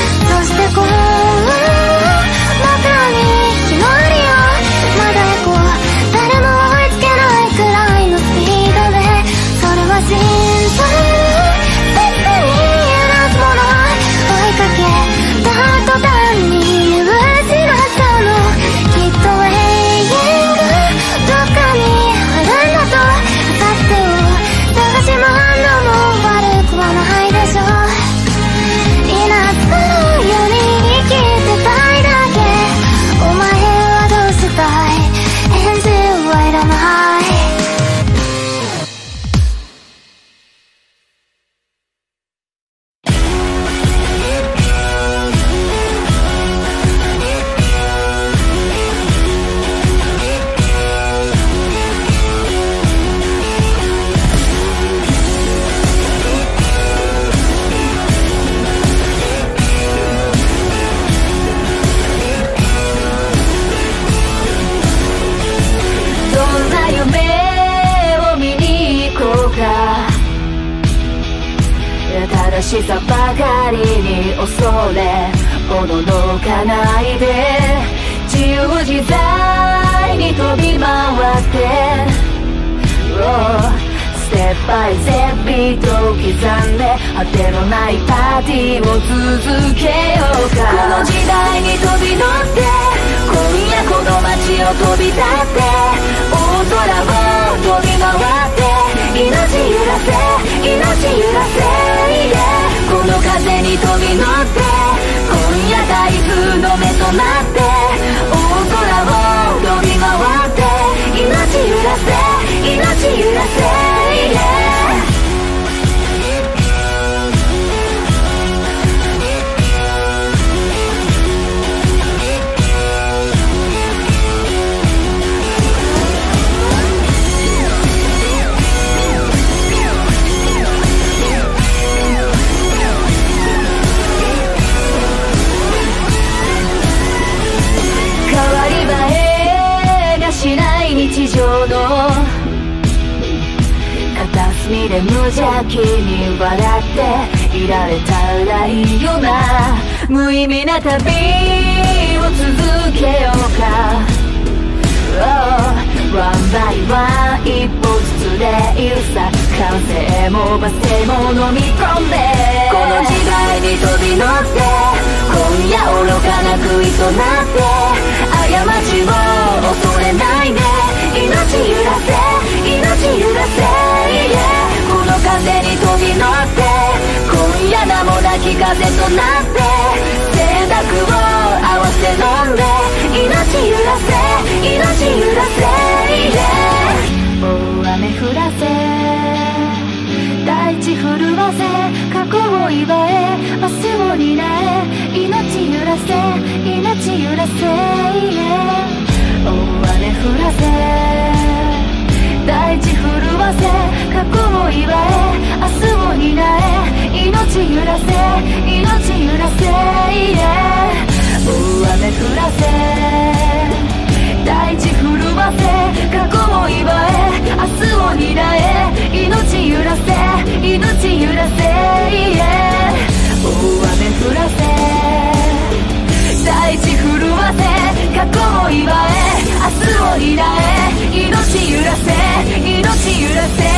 こう僕らに日のありをまだこうない。 正しさばかりに恐れおののかないで、自由自在に飛び回って、ステップバイステップビートを刻んで果てのないパーティーを続けようか。この時代に飛び乗って今夜この街を飛び立って、大空を飛び回って命揺らせ命揺らせ、この風に飛び乗って今夜台風の目となって、大空を飛び回って命揺らせ命揺らせ、日常の片隅で無邪気に笑っていられたらいいよな。無意味な旅を続けようか、ワンバイワン一歩ずつでいるさ。感性も罵声も飲み込んで、この時代に飛び乗って今夜愚かな悔いとなって、過ちを恐れないで命揺らせ命揺らせ、この風に飛び乗って今夜名もなき風となって、清濁を合わせ飲んで命揺らせ命揺らせ、大雨降らせ大地震わせ、過去を祝え明日を担え、命揺らせ命揺らせ、大雨降らせ大地震わせ、過去を祝え明日を担え、命揺らせ命揺らせ、大雨降らせ大地震わせ、過去を祝え明日を担え、命揺らせ命揺らせ、大雨降らせ大地震わせ、過去を祝え明日を担え、命揺らせ命揺らせ、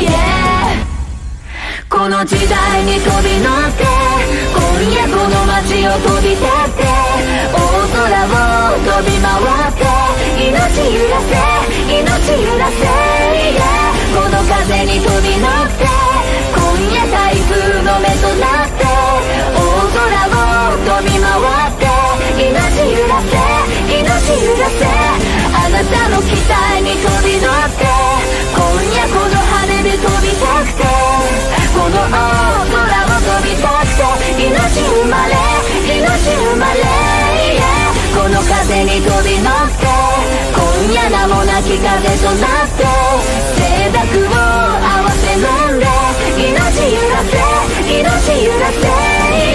この時代に飛び乗って今夜この街を飛び立って、大空を飛び回って命揺らせ命揺らせ、この風に飛び乗って今夜台風の目となって、大空を飛び回って命揺らせ命揺らせ、あなたの期待に飛び乗って今夜この羽で飛びたくて、この大空を飛びたくて命生まれ命生まれ、この風に飛び乗って今夜名もなき風となって、清濁を合わせ飲んで命揺らせ命揺らせ、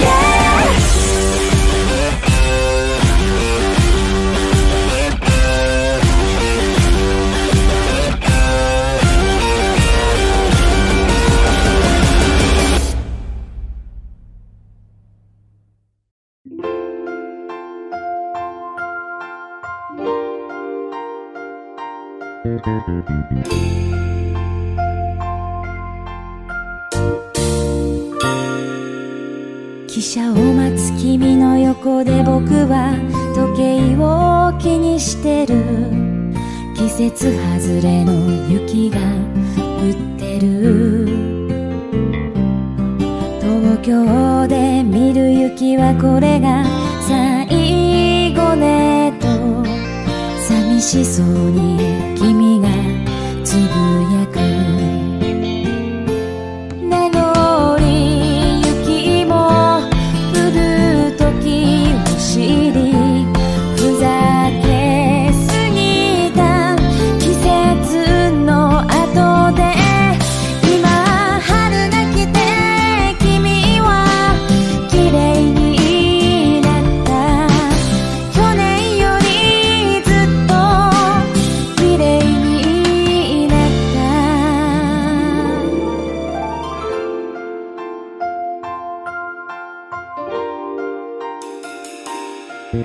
汽車を待つ君の横で僕は時計を気にしてる。季節外れの雪が降ってる。東京で見る雪はこれが最後ねと寂しそうに君が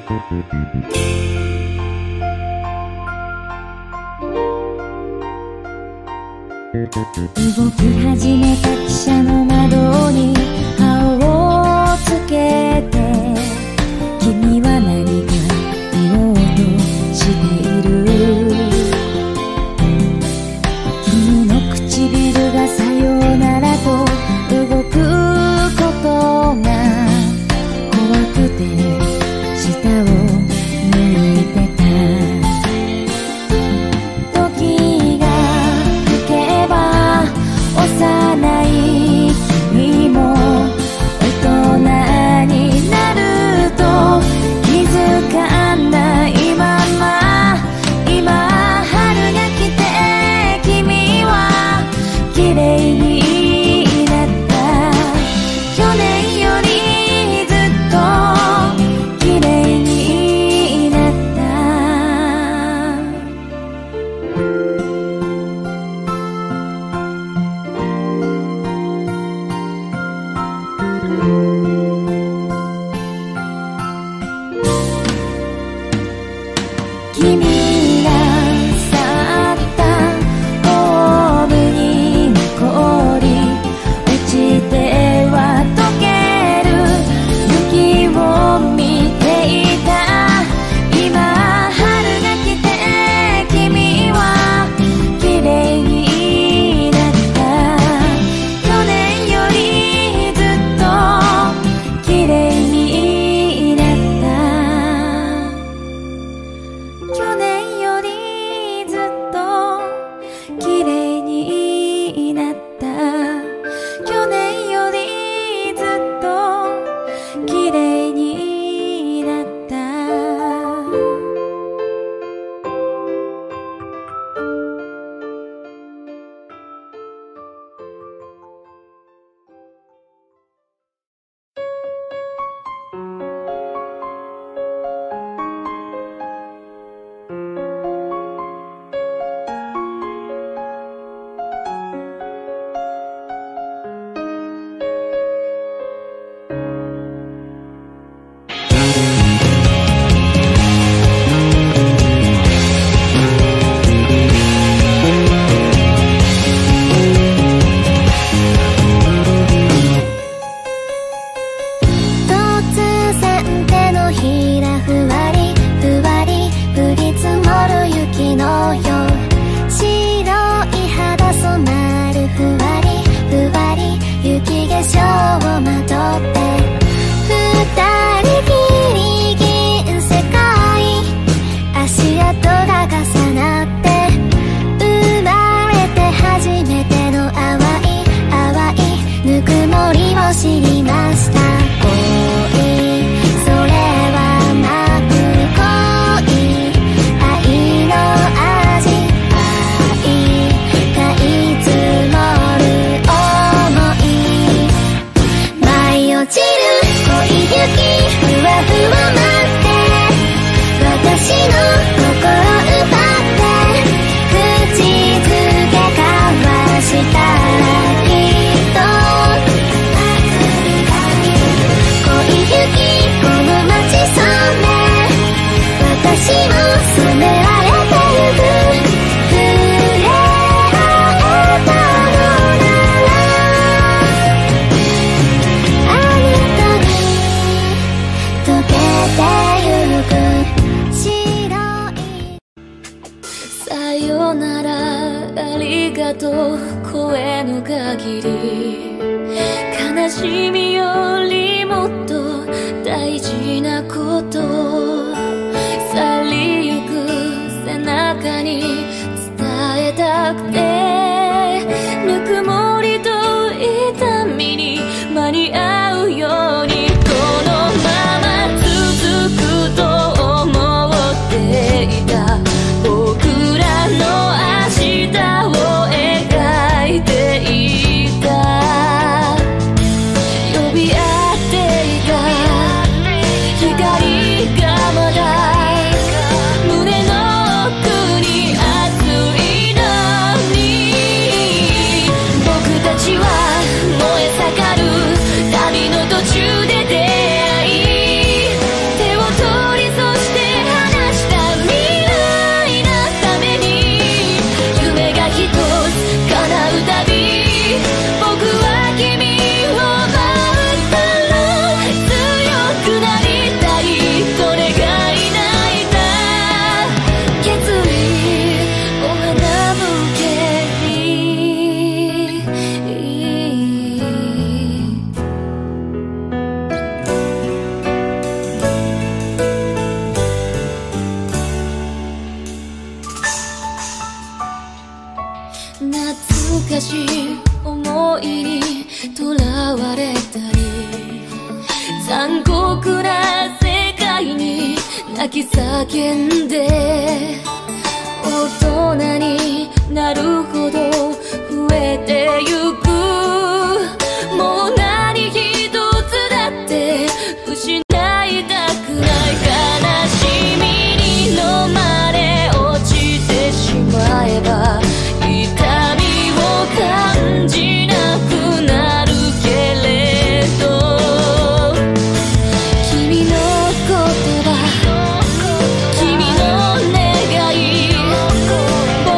動き始めた汽車の窓に顔をつけて、君は何か言おうとしている。君の唇がさよならと動くことが怖くて下を向いてた。時が経けば幼い君も大人になると気づかないまま、今春が来て君は綺麗になった。去年よりずっと綺麗になった。君が去ったホームに残り、落ちては溶ける雪を見ていた。今春が来て君は綺麗になった。去年よりずっと綺麗になった。去年よりずっと綺麗になった。去年よりずっと綺麗になった。突然手のひらふわりふわり降り積もる雪のよう、白い肌染まるふわりふわり雪化粧をまとって、二人きり銀世界、足跡が重なって生まれて初めての淡い淡いぬくもりを知りました。私の心奪って口づけ交わしたらきっと恋雪この街染め、私も染められてゆく。触れ合えたのならあなたに溶けてゆく。さよならありがとう声の限り、悲しみよりもっと大事なこと、去りゆく背中に伝えたくて、ぬくもりと痛みに間に合うようにこのまま続くと思っていた。僕らの明日を描いていた。呼び合っていた光がまだ胸の奥に熱い波懐かしい思いにとらわれたり、残酷な世界に泣き叫んで、大人になるほど増えてゆく。もう何一つだって失いたくない。悲しみに飲まれ落ちてしまえば痛みを感じなくなるけれど、君の言葉、君の願い、僕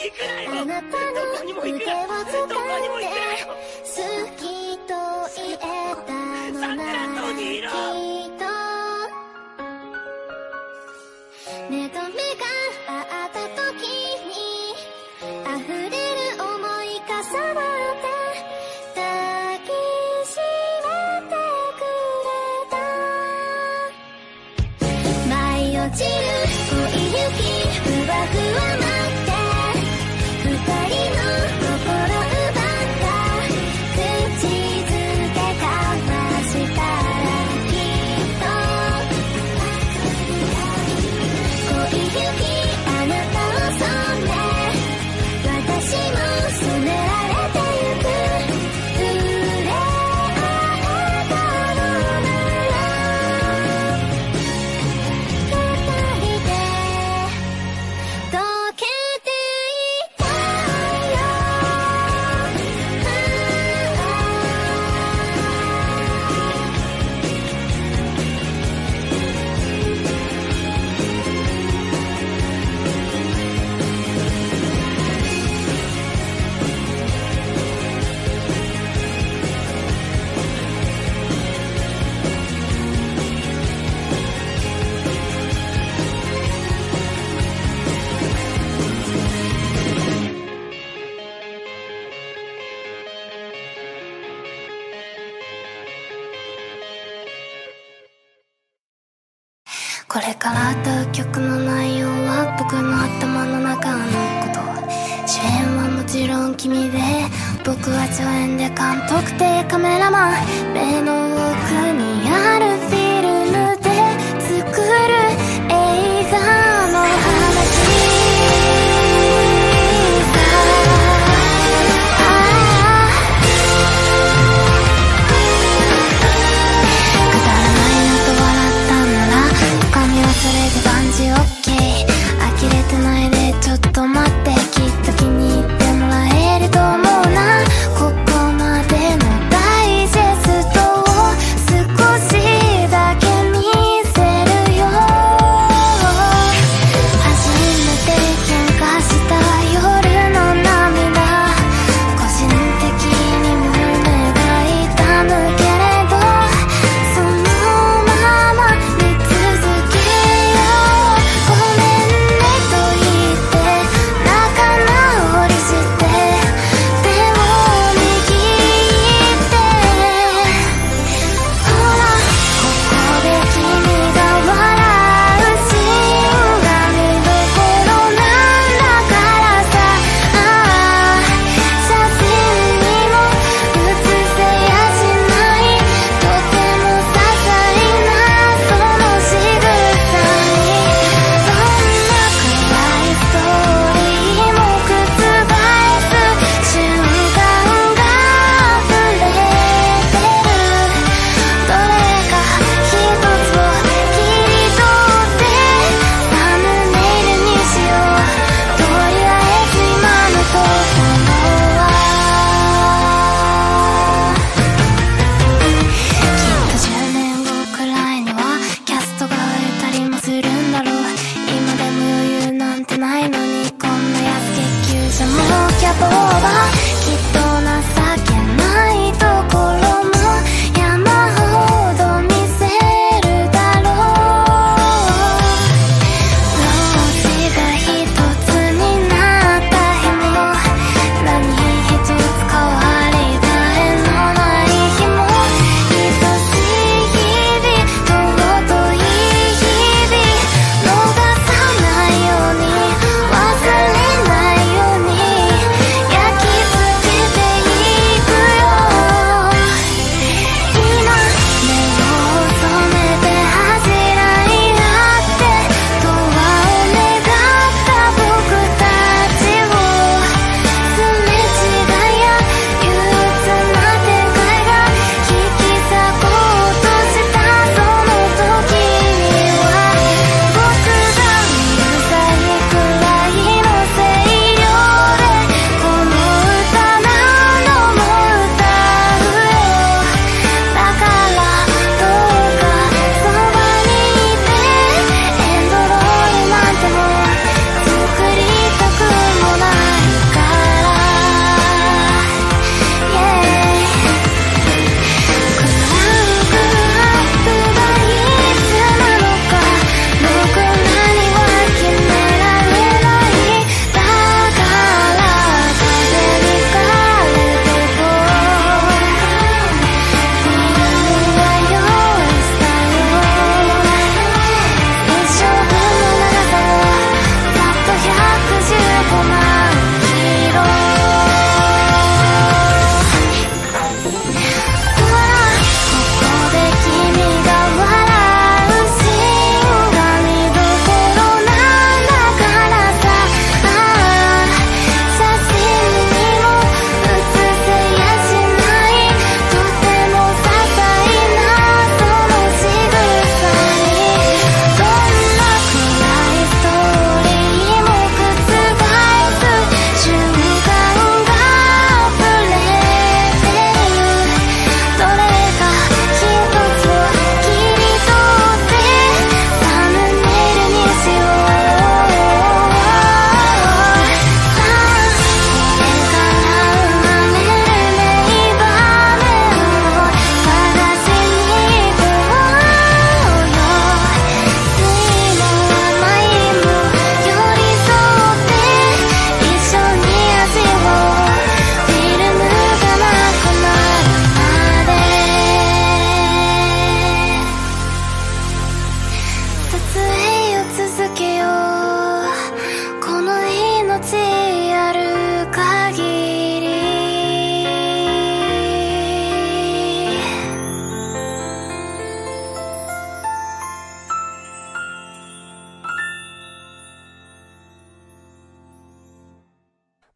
あなたの腕を掴んで好きと言えたのならきっと目と目が合った時に溢れる想い重なって抱きしめてくれた舞い落ちる恋雪ふわふわなって二人の心奪った口づけ交わしたらきっと恋雪あなたを染め私も染められてゆく触れ合えたのなら二人で溶けていたよこれから歌う曲の内容は僕の頭の中のこと主演はもちろん君で僕は助演で監督でカメラマン目の奥にあるフィルムで作る映画の話くだらないなと笑ったんなら髪はそれで万事 OK 呆れてないでちょっと待ってきっと気に入ってもらえると思うなここまでのダイジェストを少しだけ見せるよ初めて喧嘩した夜の涙個人的に胸が痛むけれどそのまま見続けようごめんねと言って仲直りして手を握ってほらここで君が笑うシーンが見どころなんだからさ写真にも写せやしないとても些細なその仕草にどんな暗いストーリーも覆す瞬間が溢れてるどれか一つを切り取ってサムネイルにしようとりあえず今のところはきっと10年後くらいにはキャストが売れたりもするんだろう今でも余裕なんてないのにこんな安月給じゃもうキャボーはきっと情けないところも山ほど見せるだろうロージが一つになった日も何一つ変わり映えのない日も愛しい日々尊い日々逃さないように忘れないように焼き付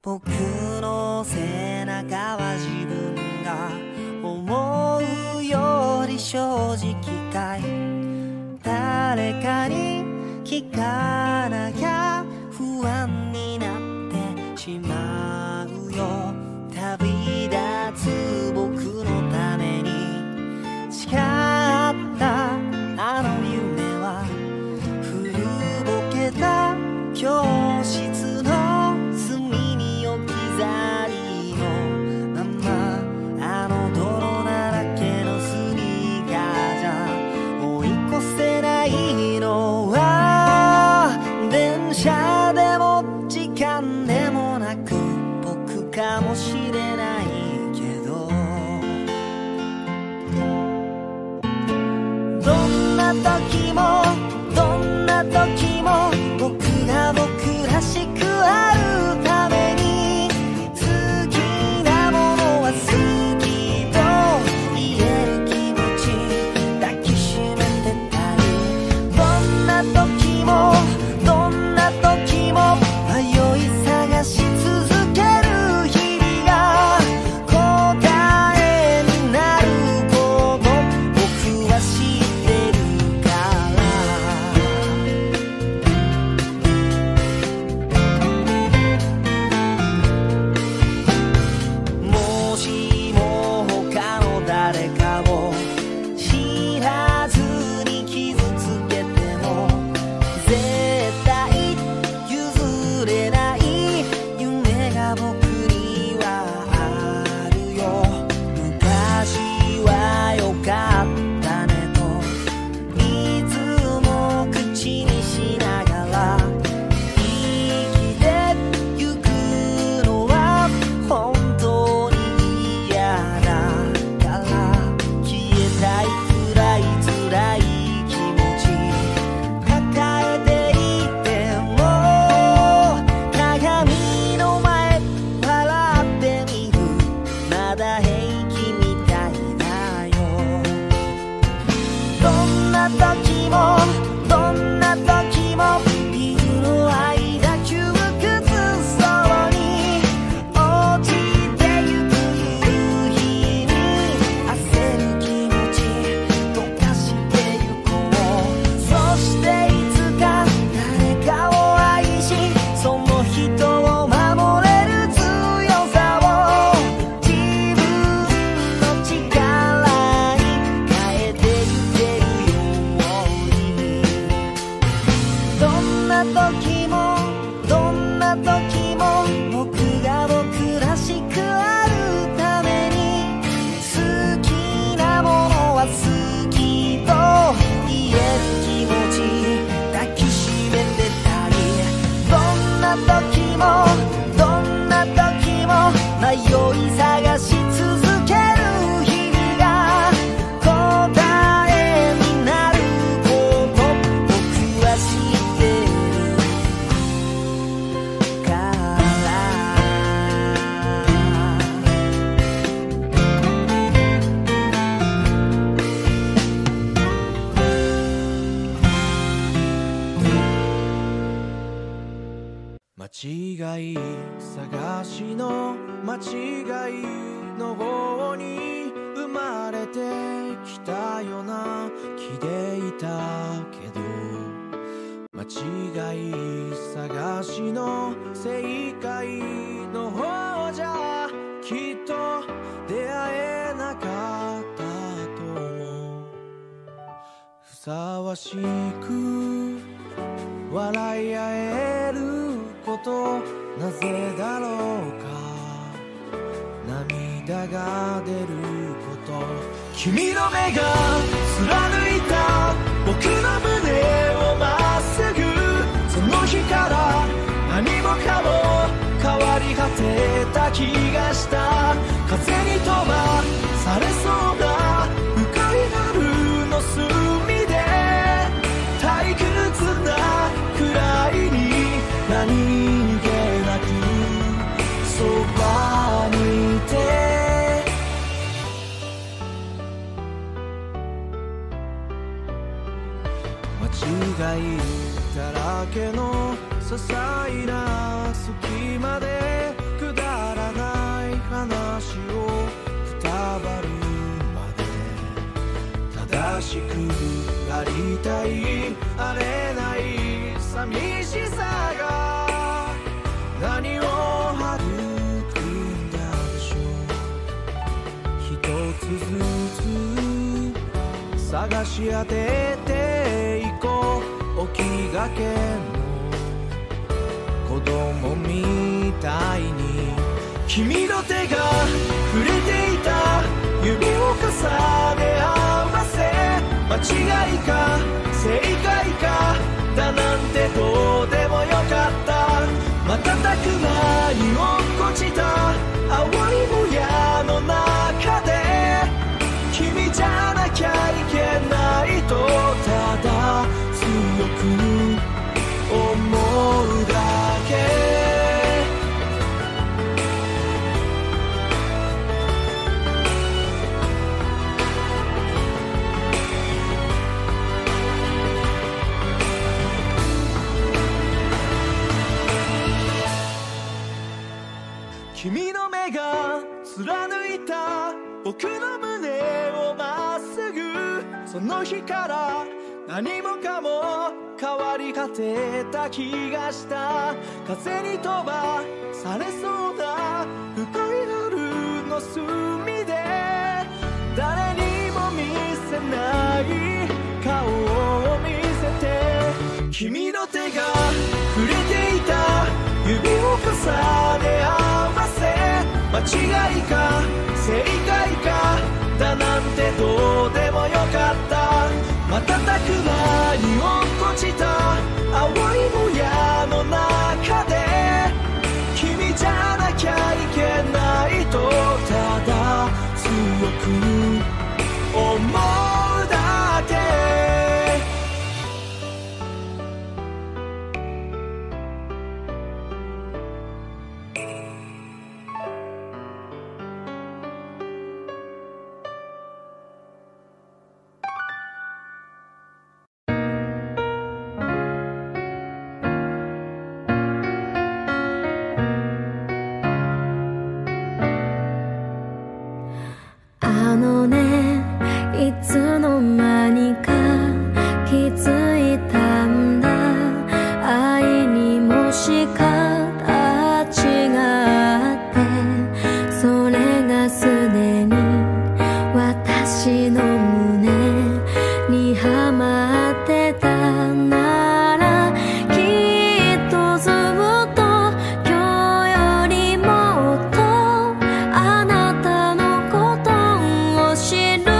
僕の背中は自分が思うより正直かい。誰かに聞かなきゃ不安になってしまうよ。旅立つ僕のために誓ったあの夢は古ぼけた教室の隅に置き去りのまま、あの泥だらけのスニーカーじゃ追い越せないのは電車でも時間でもなく僕かもしれないけど、どんな時もどんな時も僕が僕らしくあるために好きなものは好きと言える気持ち抱きしめてたい。どんな時もどんな時も迷い探し続ける日々が答えになること僕は知ってるから。もしも他の誰かを知らずに傷つけても絶対譲れない夢が僕にはあるよ。昔は良かったねといつも口にしながら生きてゆくのは本当に嫌だから。消えたいくらい辛い気持ち抱えていても鏡の前笑ってみるまだ平気みたいだよ。どんな時もどんな時もビルの間窮屈そうに落ちてゆく夕日に焦る気持ち溶かしてゆこう。そしていつか誰かを愛しその人を守れる強さを自分の力に変えてゆけるように。どんな時もどんな時も僕が僕らしくあるために好きなものは好きと言える気持ち抱きしめてたり。どんな時もどんな時も迷い探し続ける日々が答えになること僕は知ってるから。 間違い探しの間違いの方に生まれてきたような気でいたけど、間違い探しの正解の方じゃきっと出会えなかったと思う。ふさわしく笑い合えることなぜだろうか。涙が出ること、君の目が貫いた僕の胸をまっすぐ。その日から何もかも変わり果てた気がした。風に飛ばされそうな深い夜の隅で退屈なくらいに何気なくそばにいて。間違いだらけの些細な隙間で繰しくありたいあれない寂しさが何を育んだでしょう。一つずつ探し当てていこう。起きがけの子供みたいに君の手が触れていた指を重ね合わせ間違いか正解かだなんてどうでもよかった。瞬く間に落っこちた青いもやの中で君じゃなきゃいけないとただ強く思うだけ。君の目が貫いた僕の胸をまっすぐ。その日から何もかも変わり果てた気がした。風に飛ばされそうな深い春の隅で誰にも見せない顔を見せて君の手が触れていた指を重ね合わせ間違いか正解かだなんてどうでもよかった。瞬く間に落っこちた青いもやの中で君じゃなきゃいけないとただ強く思うだけ。 いつの間にか気づいたんだ。愛にもし形があってそれがすでに私の胸にはまってたならきっとずっと今日よりもっとあなたのことを知る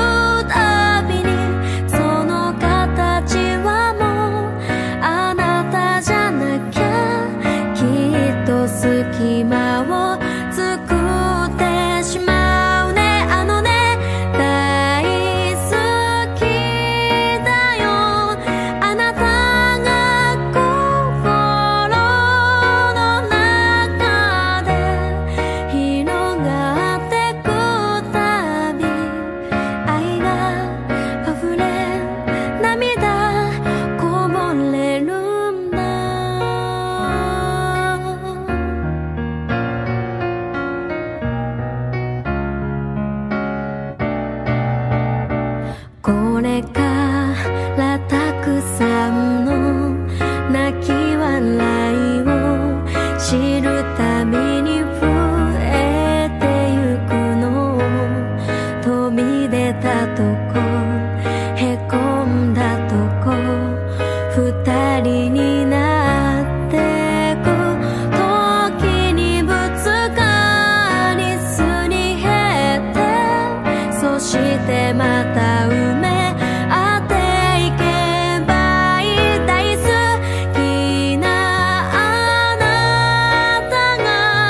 隙間を作ってしまうね。あのね大好きだよあなたが心の中で広がってくたび愛が溢れ涙こぼれるんだ。これからたくさんの泣き笑いを知るたびに増えてゆくの。飛び出たとこへこんだとこ二人になってく時にぶつかりすり減ってそしてまた埋め合っていけばいい。大好きなあなたが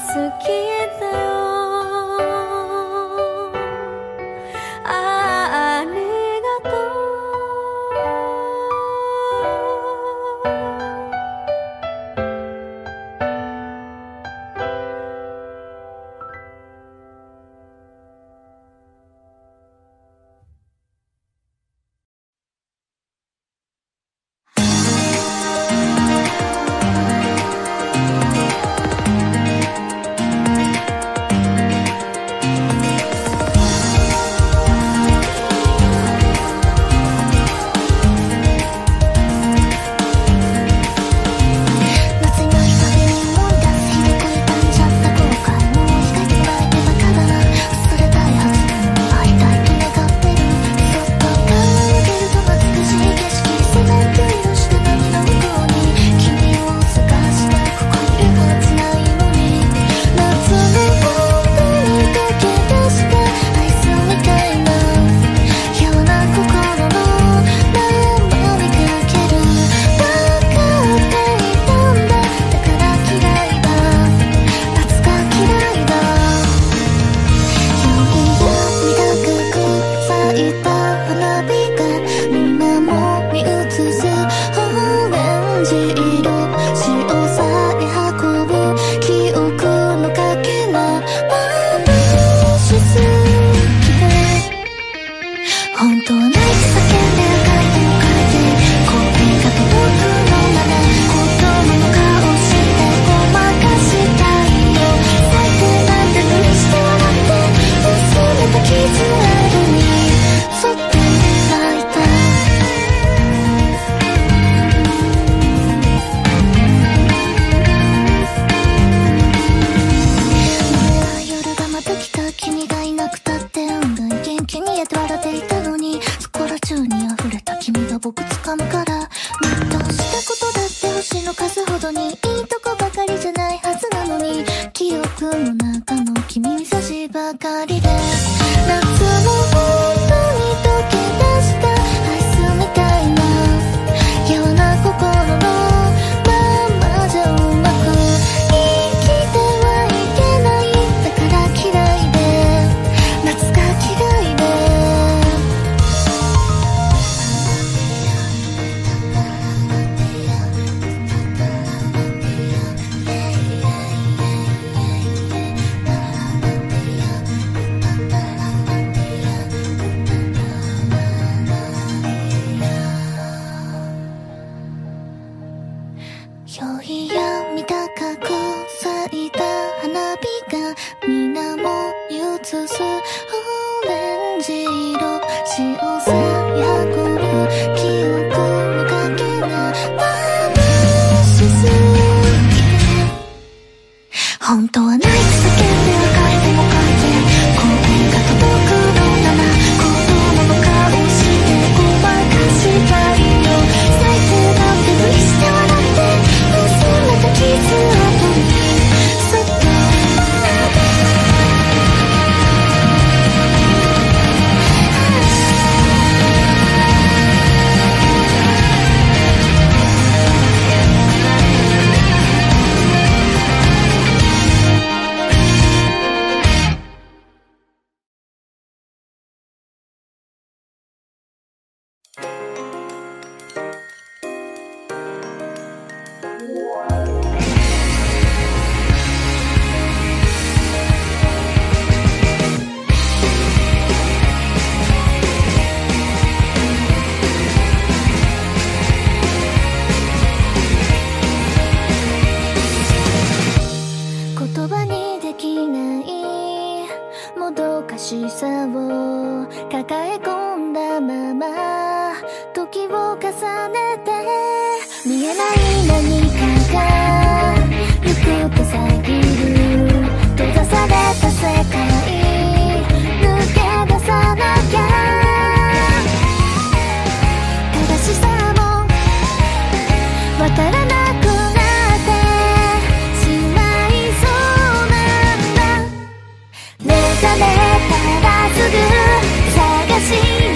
好きだよ。ありがとう。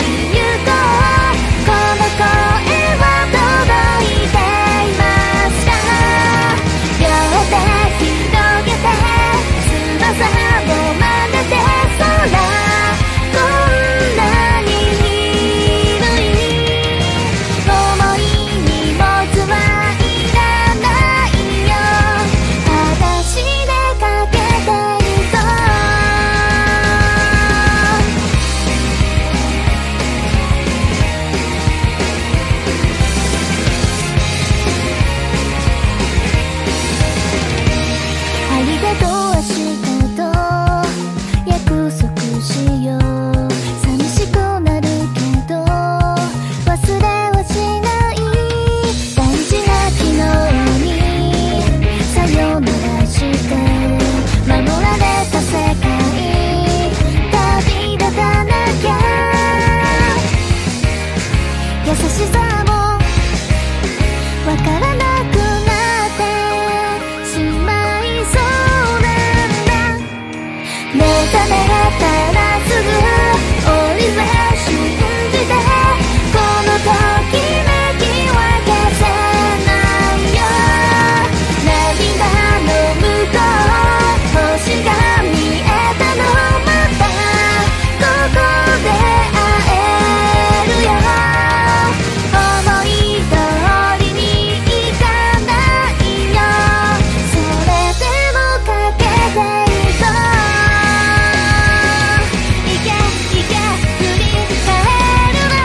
この声は届いていますか？ 目覚めたらすぐ降りぜ信じてこのときめきは消せないよ涙の向こう星が見えたのまたここで会えるよ思い通りにいかないよそれでもかけていこういけいけ振り返るわ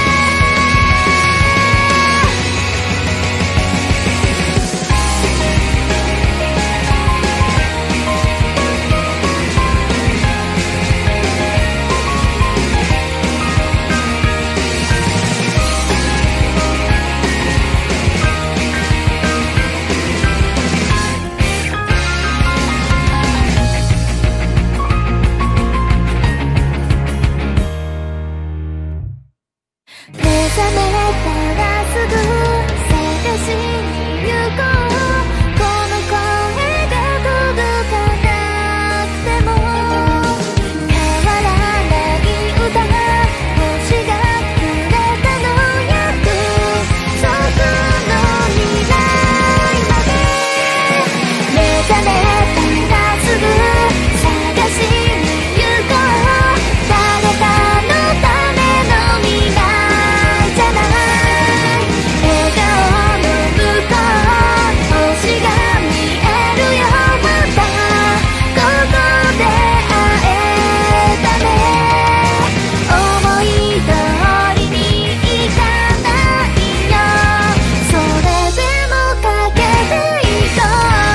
目覚めたらすぐ探しに行こうこの声が届かなくても変わらない歌星がくれたの約束の未来まで目覚めたらすぐ探しに行こう誰かのための未来じゃない笑顔の向こう星が見えるよまたここで会えたね思い通りにいかないよそれでもかけていこ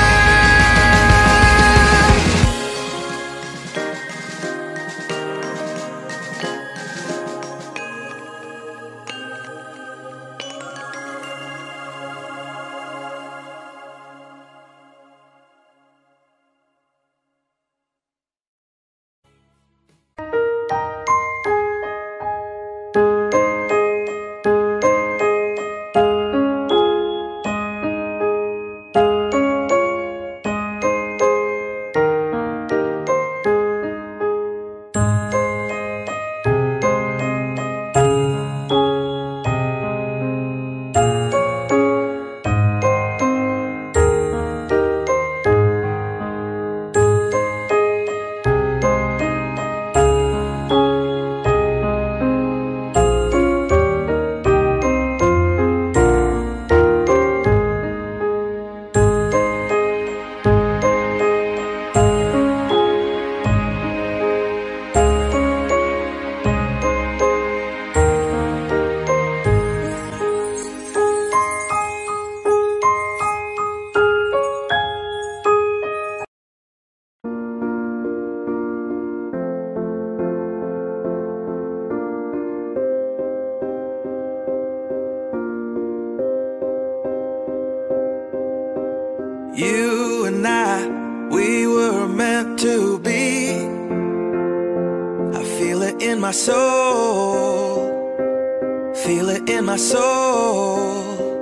You and I, we were meant to be. I feel it in my soul. Feel it in my soul.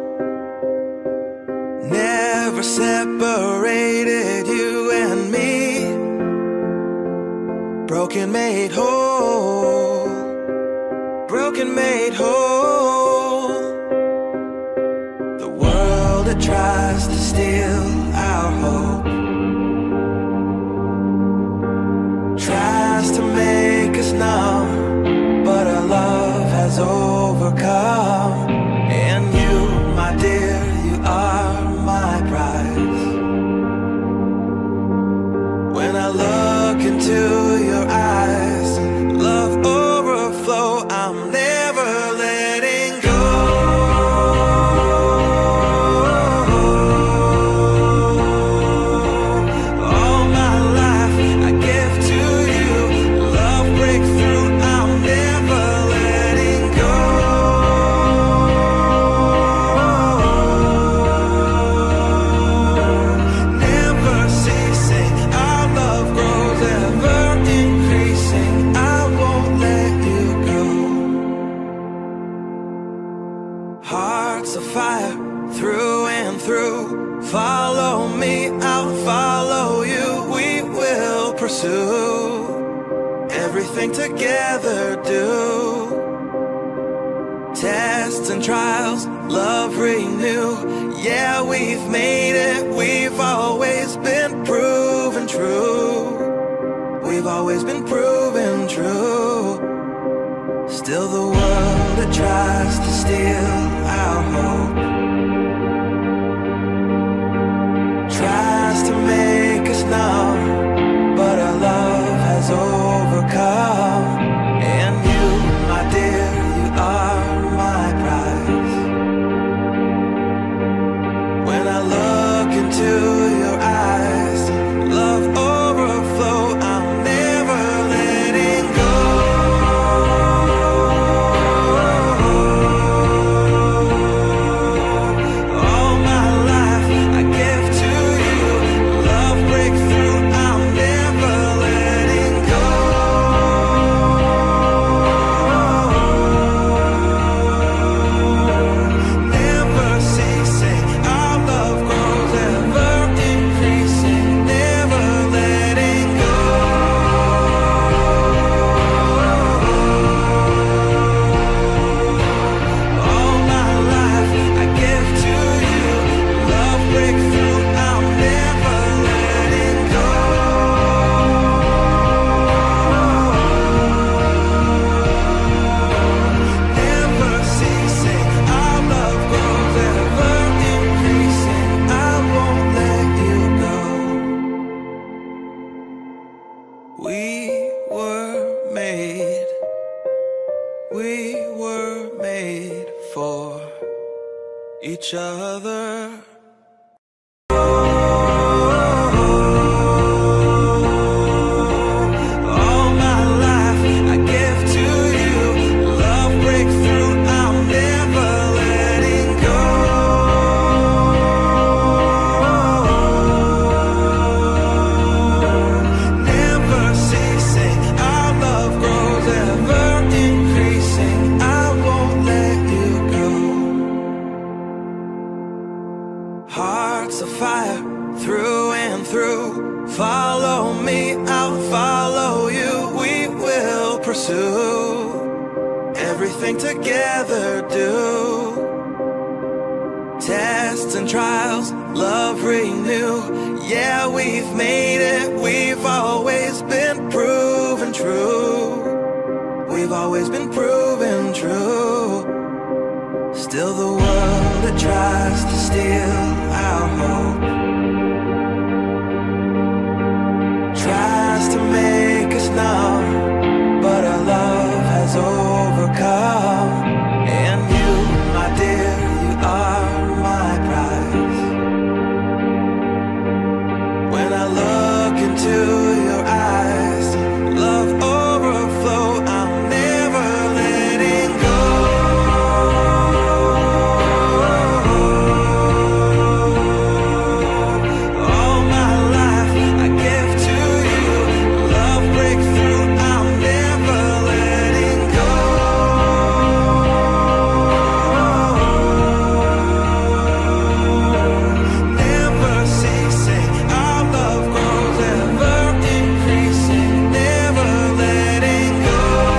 Never separated, you and me. Broken made whole. Broken made whole. The world that tries to steal our hope tries to make us numb, but our love has overcome. And you, my dear, you are my prize. When I look into your eyes, love overflow, I'm never letting go. All my life I give to you, love breakthrough, I'm never letting go. Never ceasing, our love grows ever increasing, I won't let you go. Hearts of fire through and through, follow me, I'll follow you, we will pursue. everything together do. Tests and trials, love renew. Yeah, we've made it, we've always been proven true. We've always been proven true. Still the world that tries to steal our hope tries to make us numb, but our love has overcome. And you, my dear, you are my prize. When I look into your eyes, love overflow, I'm never letting go. All my life I give to you, love breakthrough, I'm never letting go. Never ceasing, our love grows ever increasing, never letting go. All my life I give to you, love breakthrough, I'm never letting go. Never ceasing, our love grows ever increasing, I won't let you go. We were made for each other. All my life I give to you, love breakthrough, I'm never letting go. Never ceasing, our love grows ever increasing, I won't let you go. Hearts of fire, through and through. Follow me, I'll follow you. We will pursue everything together do. Tests and trials, love renew. Yeah, we've made it, we've always been proven true. We've always been proven true. Still the world that tries to steal our hope tries to make us numb, but our love has overcome. And you, my dear, you are my prize. When I look into your eyes, love overflow, I'm never letting go. All my life I give to you, love breakthrough, I'm never letting go. Never ceasing, our love grows ever increasing, never letting go.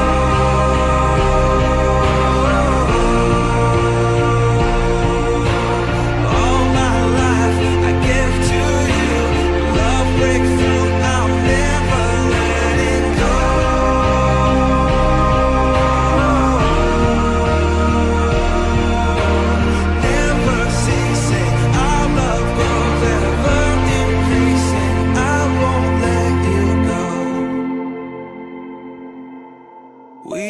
All my life I give to you, love breakthrough, I'm never letting go. Never ceasing, our love grows ever increasing, I won't let you go. We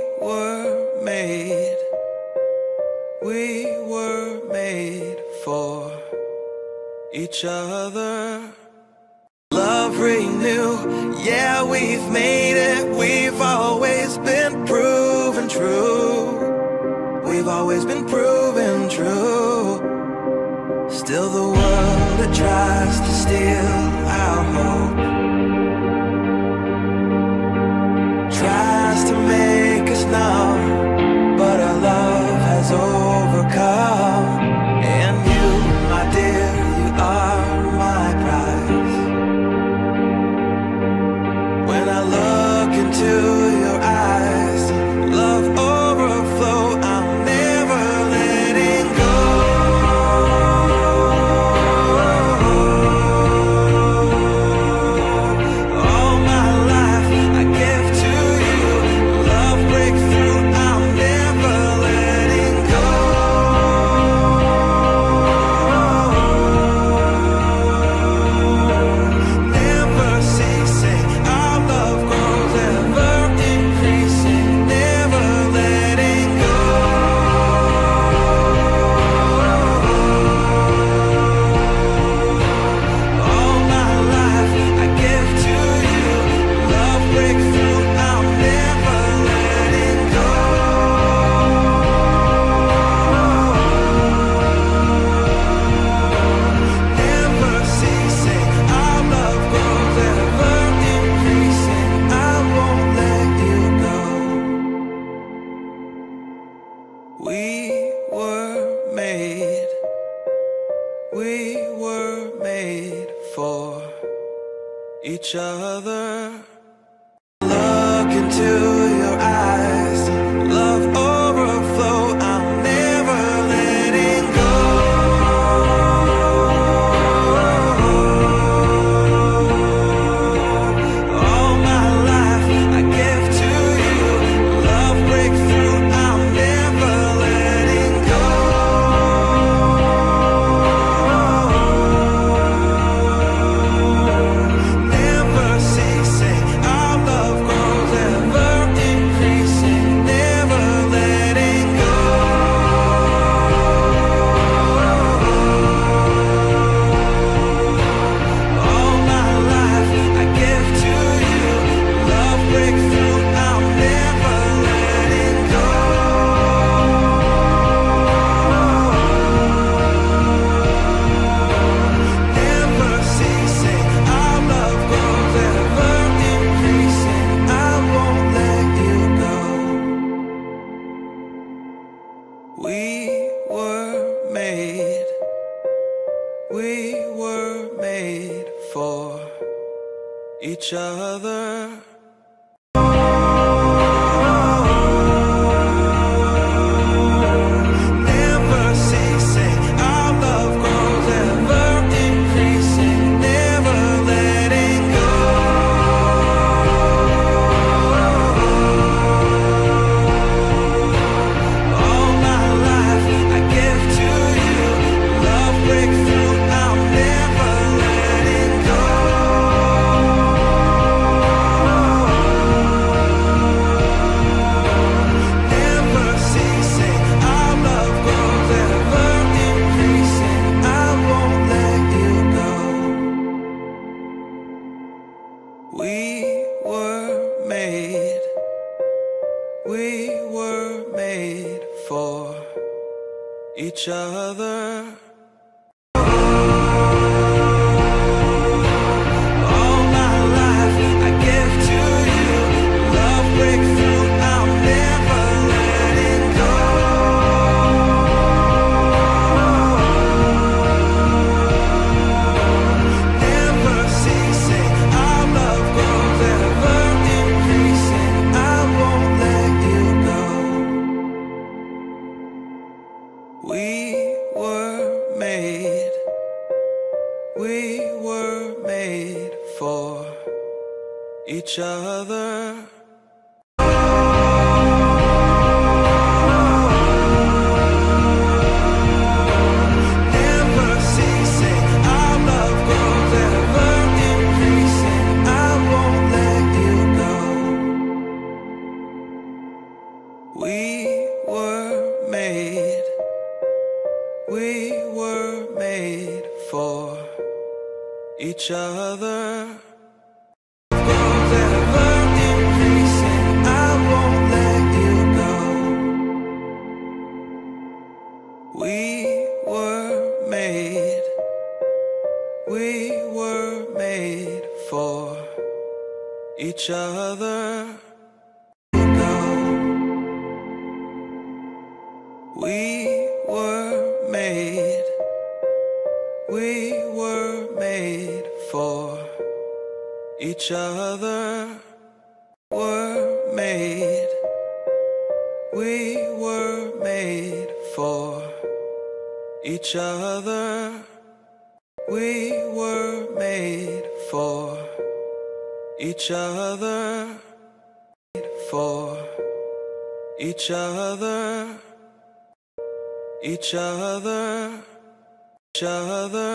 were made for each other. Love renew, yeah, we've made it, we've always been proven true. We've always been proven true. Still the world that tries to steal our hope tries to make us numb, but our love has overcome. And you, my dear, you are my prize. When I look into other. Look into your eyes, love overflow, I'm never letting go. All my life I give to you, love breakthrough, I'm never letting go. Never ceasing, our love grows ever increasing, never letting go. All my life I give to you, love breakthrough, I'm never letting go. Never ceasing, our love grows ever increasing, I won't let you go. We were made for each other. Never ceasing, our love grows ever increasing, never letting go. All my life I give to you, love breakthrough, I'm never letting go. Never ceasing, our love grows ever increasing, I won't let you go. We were made for each other. All my life I give to you, love breakthrough, I'm never letting go. Never ceasing, our love grows ever increasing, I won't let you go. We were made for each other. Never ceasing, our love grows ever increasing, I won't let you go. We were made for each other. Grows ever increasing, I won't let you go. We were made for each other. We were made for each other. We were made for each other. We were made for each other. For each other. Each other. Each other.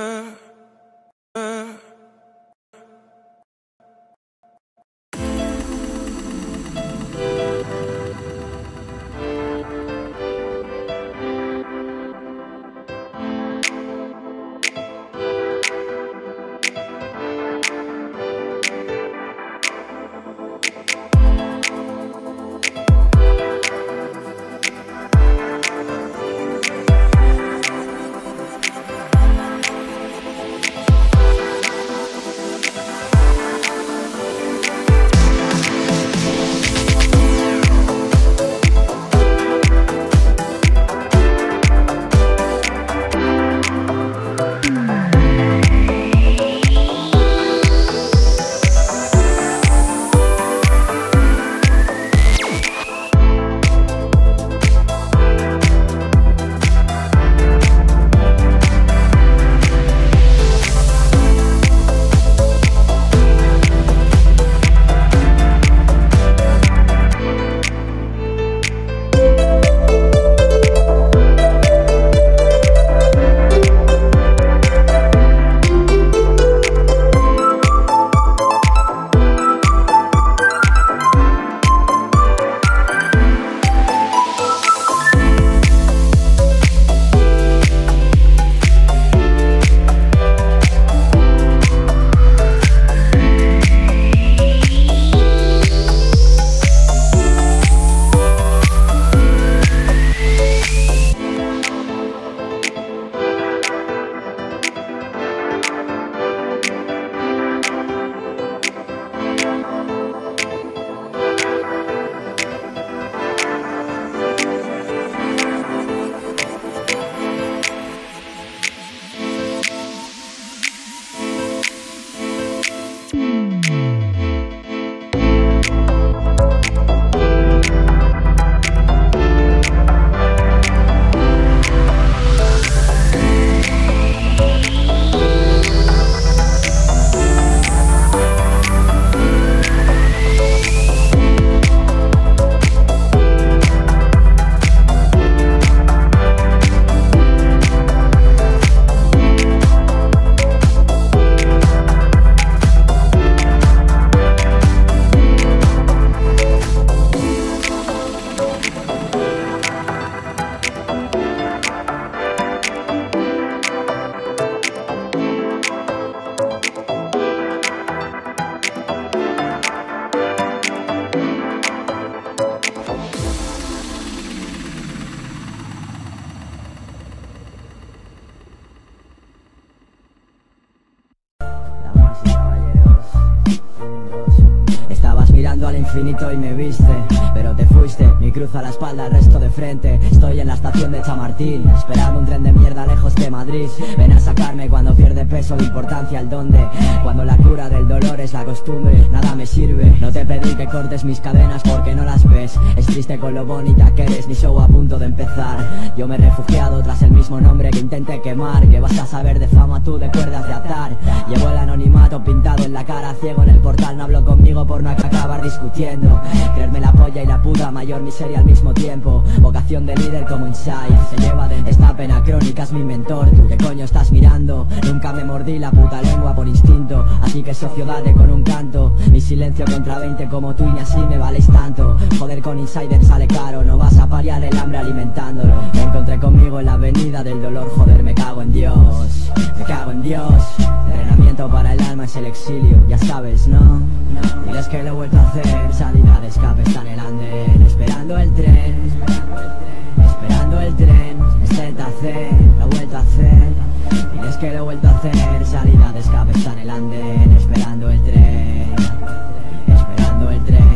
infinito y me viste, pero te fuiste, mi cruz a la espalda, el resto de frente. Estoy en la estación de Chamartín, esperando un tren de mierda lejos de Madrid. Ven a sacarme cuando pierde peso de importancia el dónde, cuando la cura del dolor es la costumbre, nada me sirve. No te pedí que cortes mis cadenas porque no las ves, es triste con lo bonita que eres, mi show a punto de empezar. Yo me he refugiado tras el mismo nombre que intenté quemar. ¿Qué vas a saber de fama tú, de cuerdas de atar? Llevo el anonimato pintado en la cara, ciego en el portal, no hablo conmigo por no acabar discutiendo. Creerme la polla y la puta mayor miseria al mismo tiempo, vocación de líder como Inside, se lleva de esta pena crónica, es mi mentor. ¿Tú qué coño estás mirando? Nunca me mordí la puta lengua por instinto, así que socio date con un canto. Mi silencio contra 20 como tú y ni así me valéis tanto. Joder con Insider sale caro, no vas a paliar el hambre alimentándolo. Me encontré conmigo en la avenida del dolor, joder me cago en Dios, me cago en Dios. Entrenamiento para el alma es el exilio, ya sabes, ¿no? Diles que lo he vuelto a hacer, salida de escape está en el andén, esperando el tren, esperando el tren, es ZC, lo he vuelto a hacer. Diles que lo he vuelto a hacer, salida de escape está en el andén, esperando el tren, esperando el tren.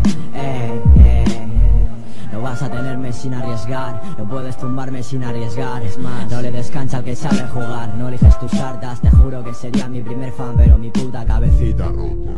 No vas a tenerme sin arriesgar, no puedes tumbarme sin arriesgar. Es más, no le descansa al que sabe jugar, no eliges tus cartas, te juro que sería mi primer fan, pero mi puta cabecita rota.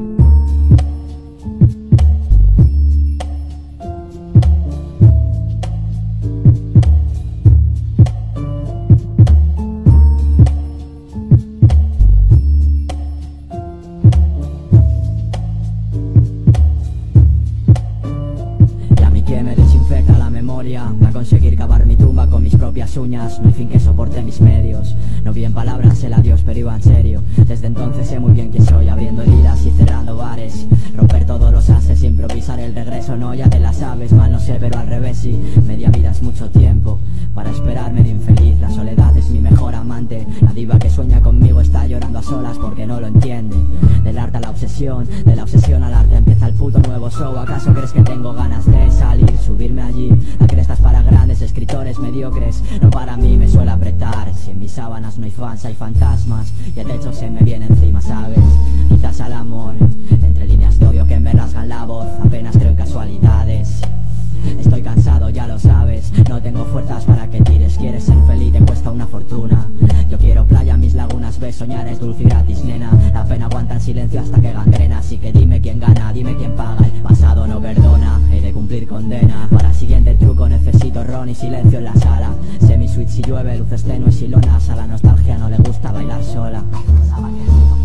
Va a conseguir cavar mi tumba con mis propias uñas. No hay fin que soporte mis medios. No vi en palabras el adiós, pero iba en serio. Desde entonces sé muy bien quién soy, abriendo heridas y cerrando bares. Romper todos los ases, improvisar el regreso. No, ya te la sabes, mal no sé, pero al revés sí. Media vida es mucho tiempo para esperar medio infeliz. La soledad es mi mejor amante. La diva que sueña conmigo está llorando a solas porque no lo entiende. Del arte a la obsesión, de la obsesión al arte empieza el puto nuevo show. ¿Acaso crees que tengo ganas de salir, subirme allí? La crestas para grandes escritores mediocres, no para mí, me suele apretar. Si en mis sábanas no hay fans, hay fantasmas y el techo se me viene encima, ¿sabes? Quizás al amor, entre líneas de odio que me rasgan la voz, apenas creo en casualidades. Estoy cansado, ya lo sabes, no tengo fuerzas para que tires. Quieres ser feliz, te cuesta una fortuna. Yo quiero playa, mis lagunas, ves, soñar es dulce y gratis, nena. La pena aguanta en silencio hasta que gangrena. Así que dime quién gana, dime quién paga. El pasado no perdona, he de cumplir condena. Para el siguiente truco necesito ron y silencio en la sala. Semi-sweet si llueve, luces tenues y lonas. A la nostalgia no le gusta bailar sola.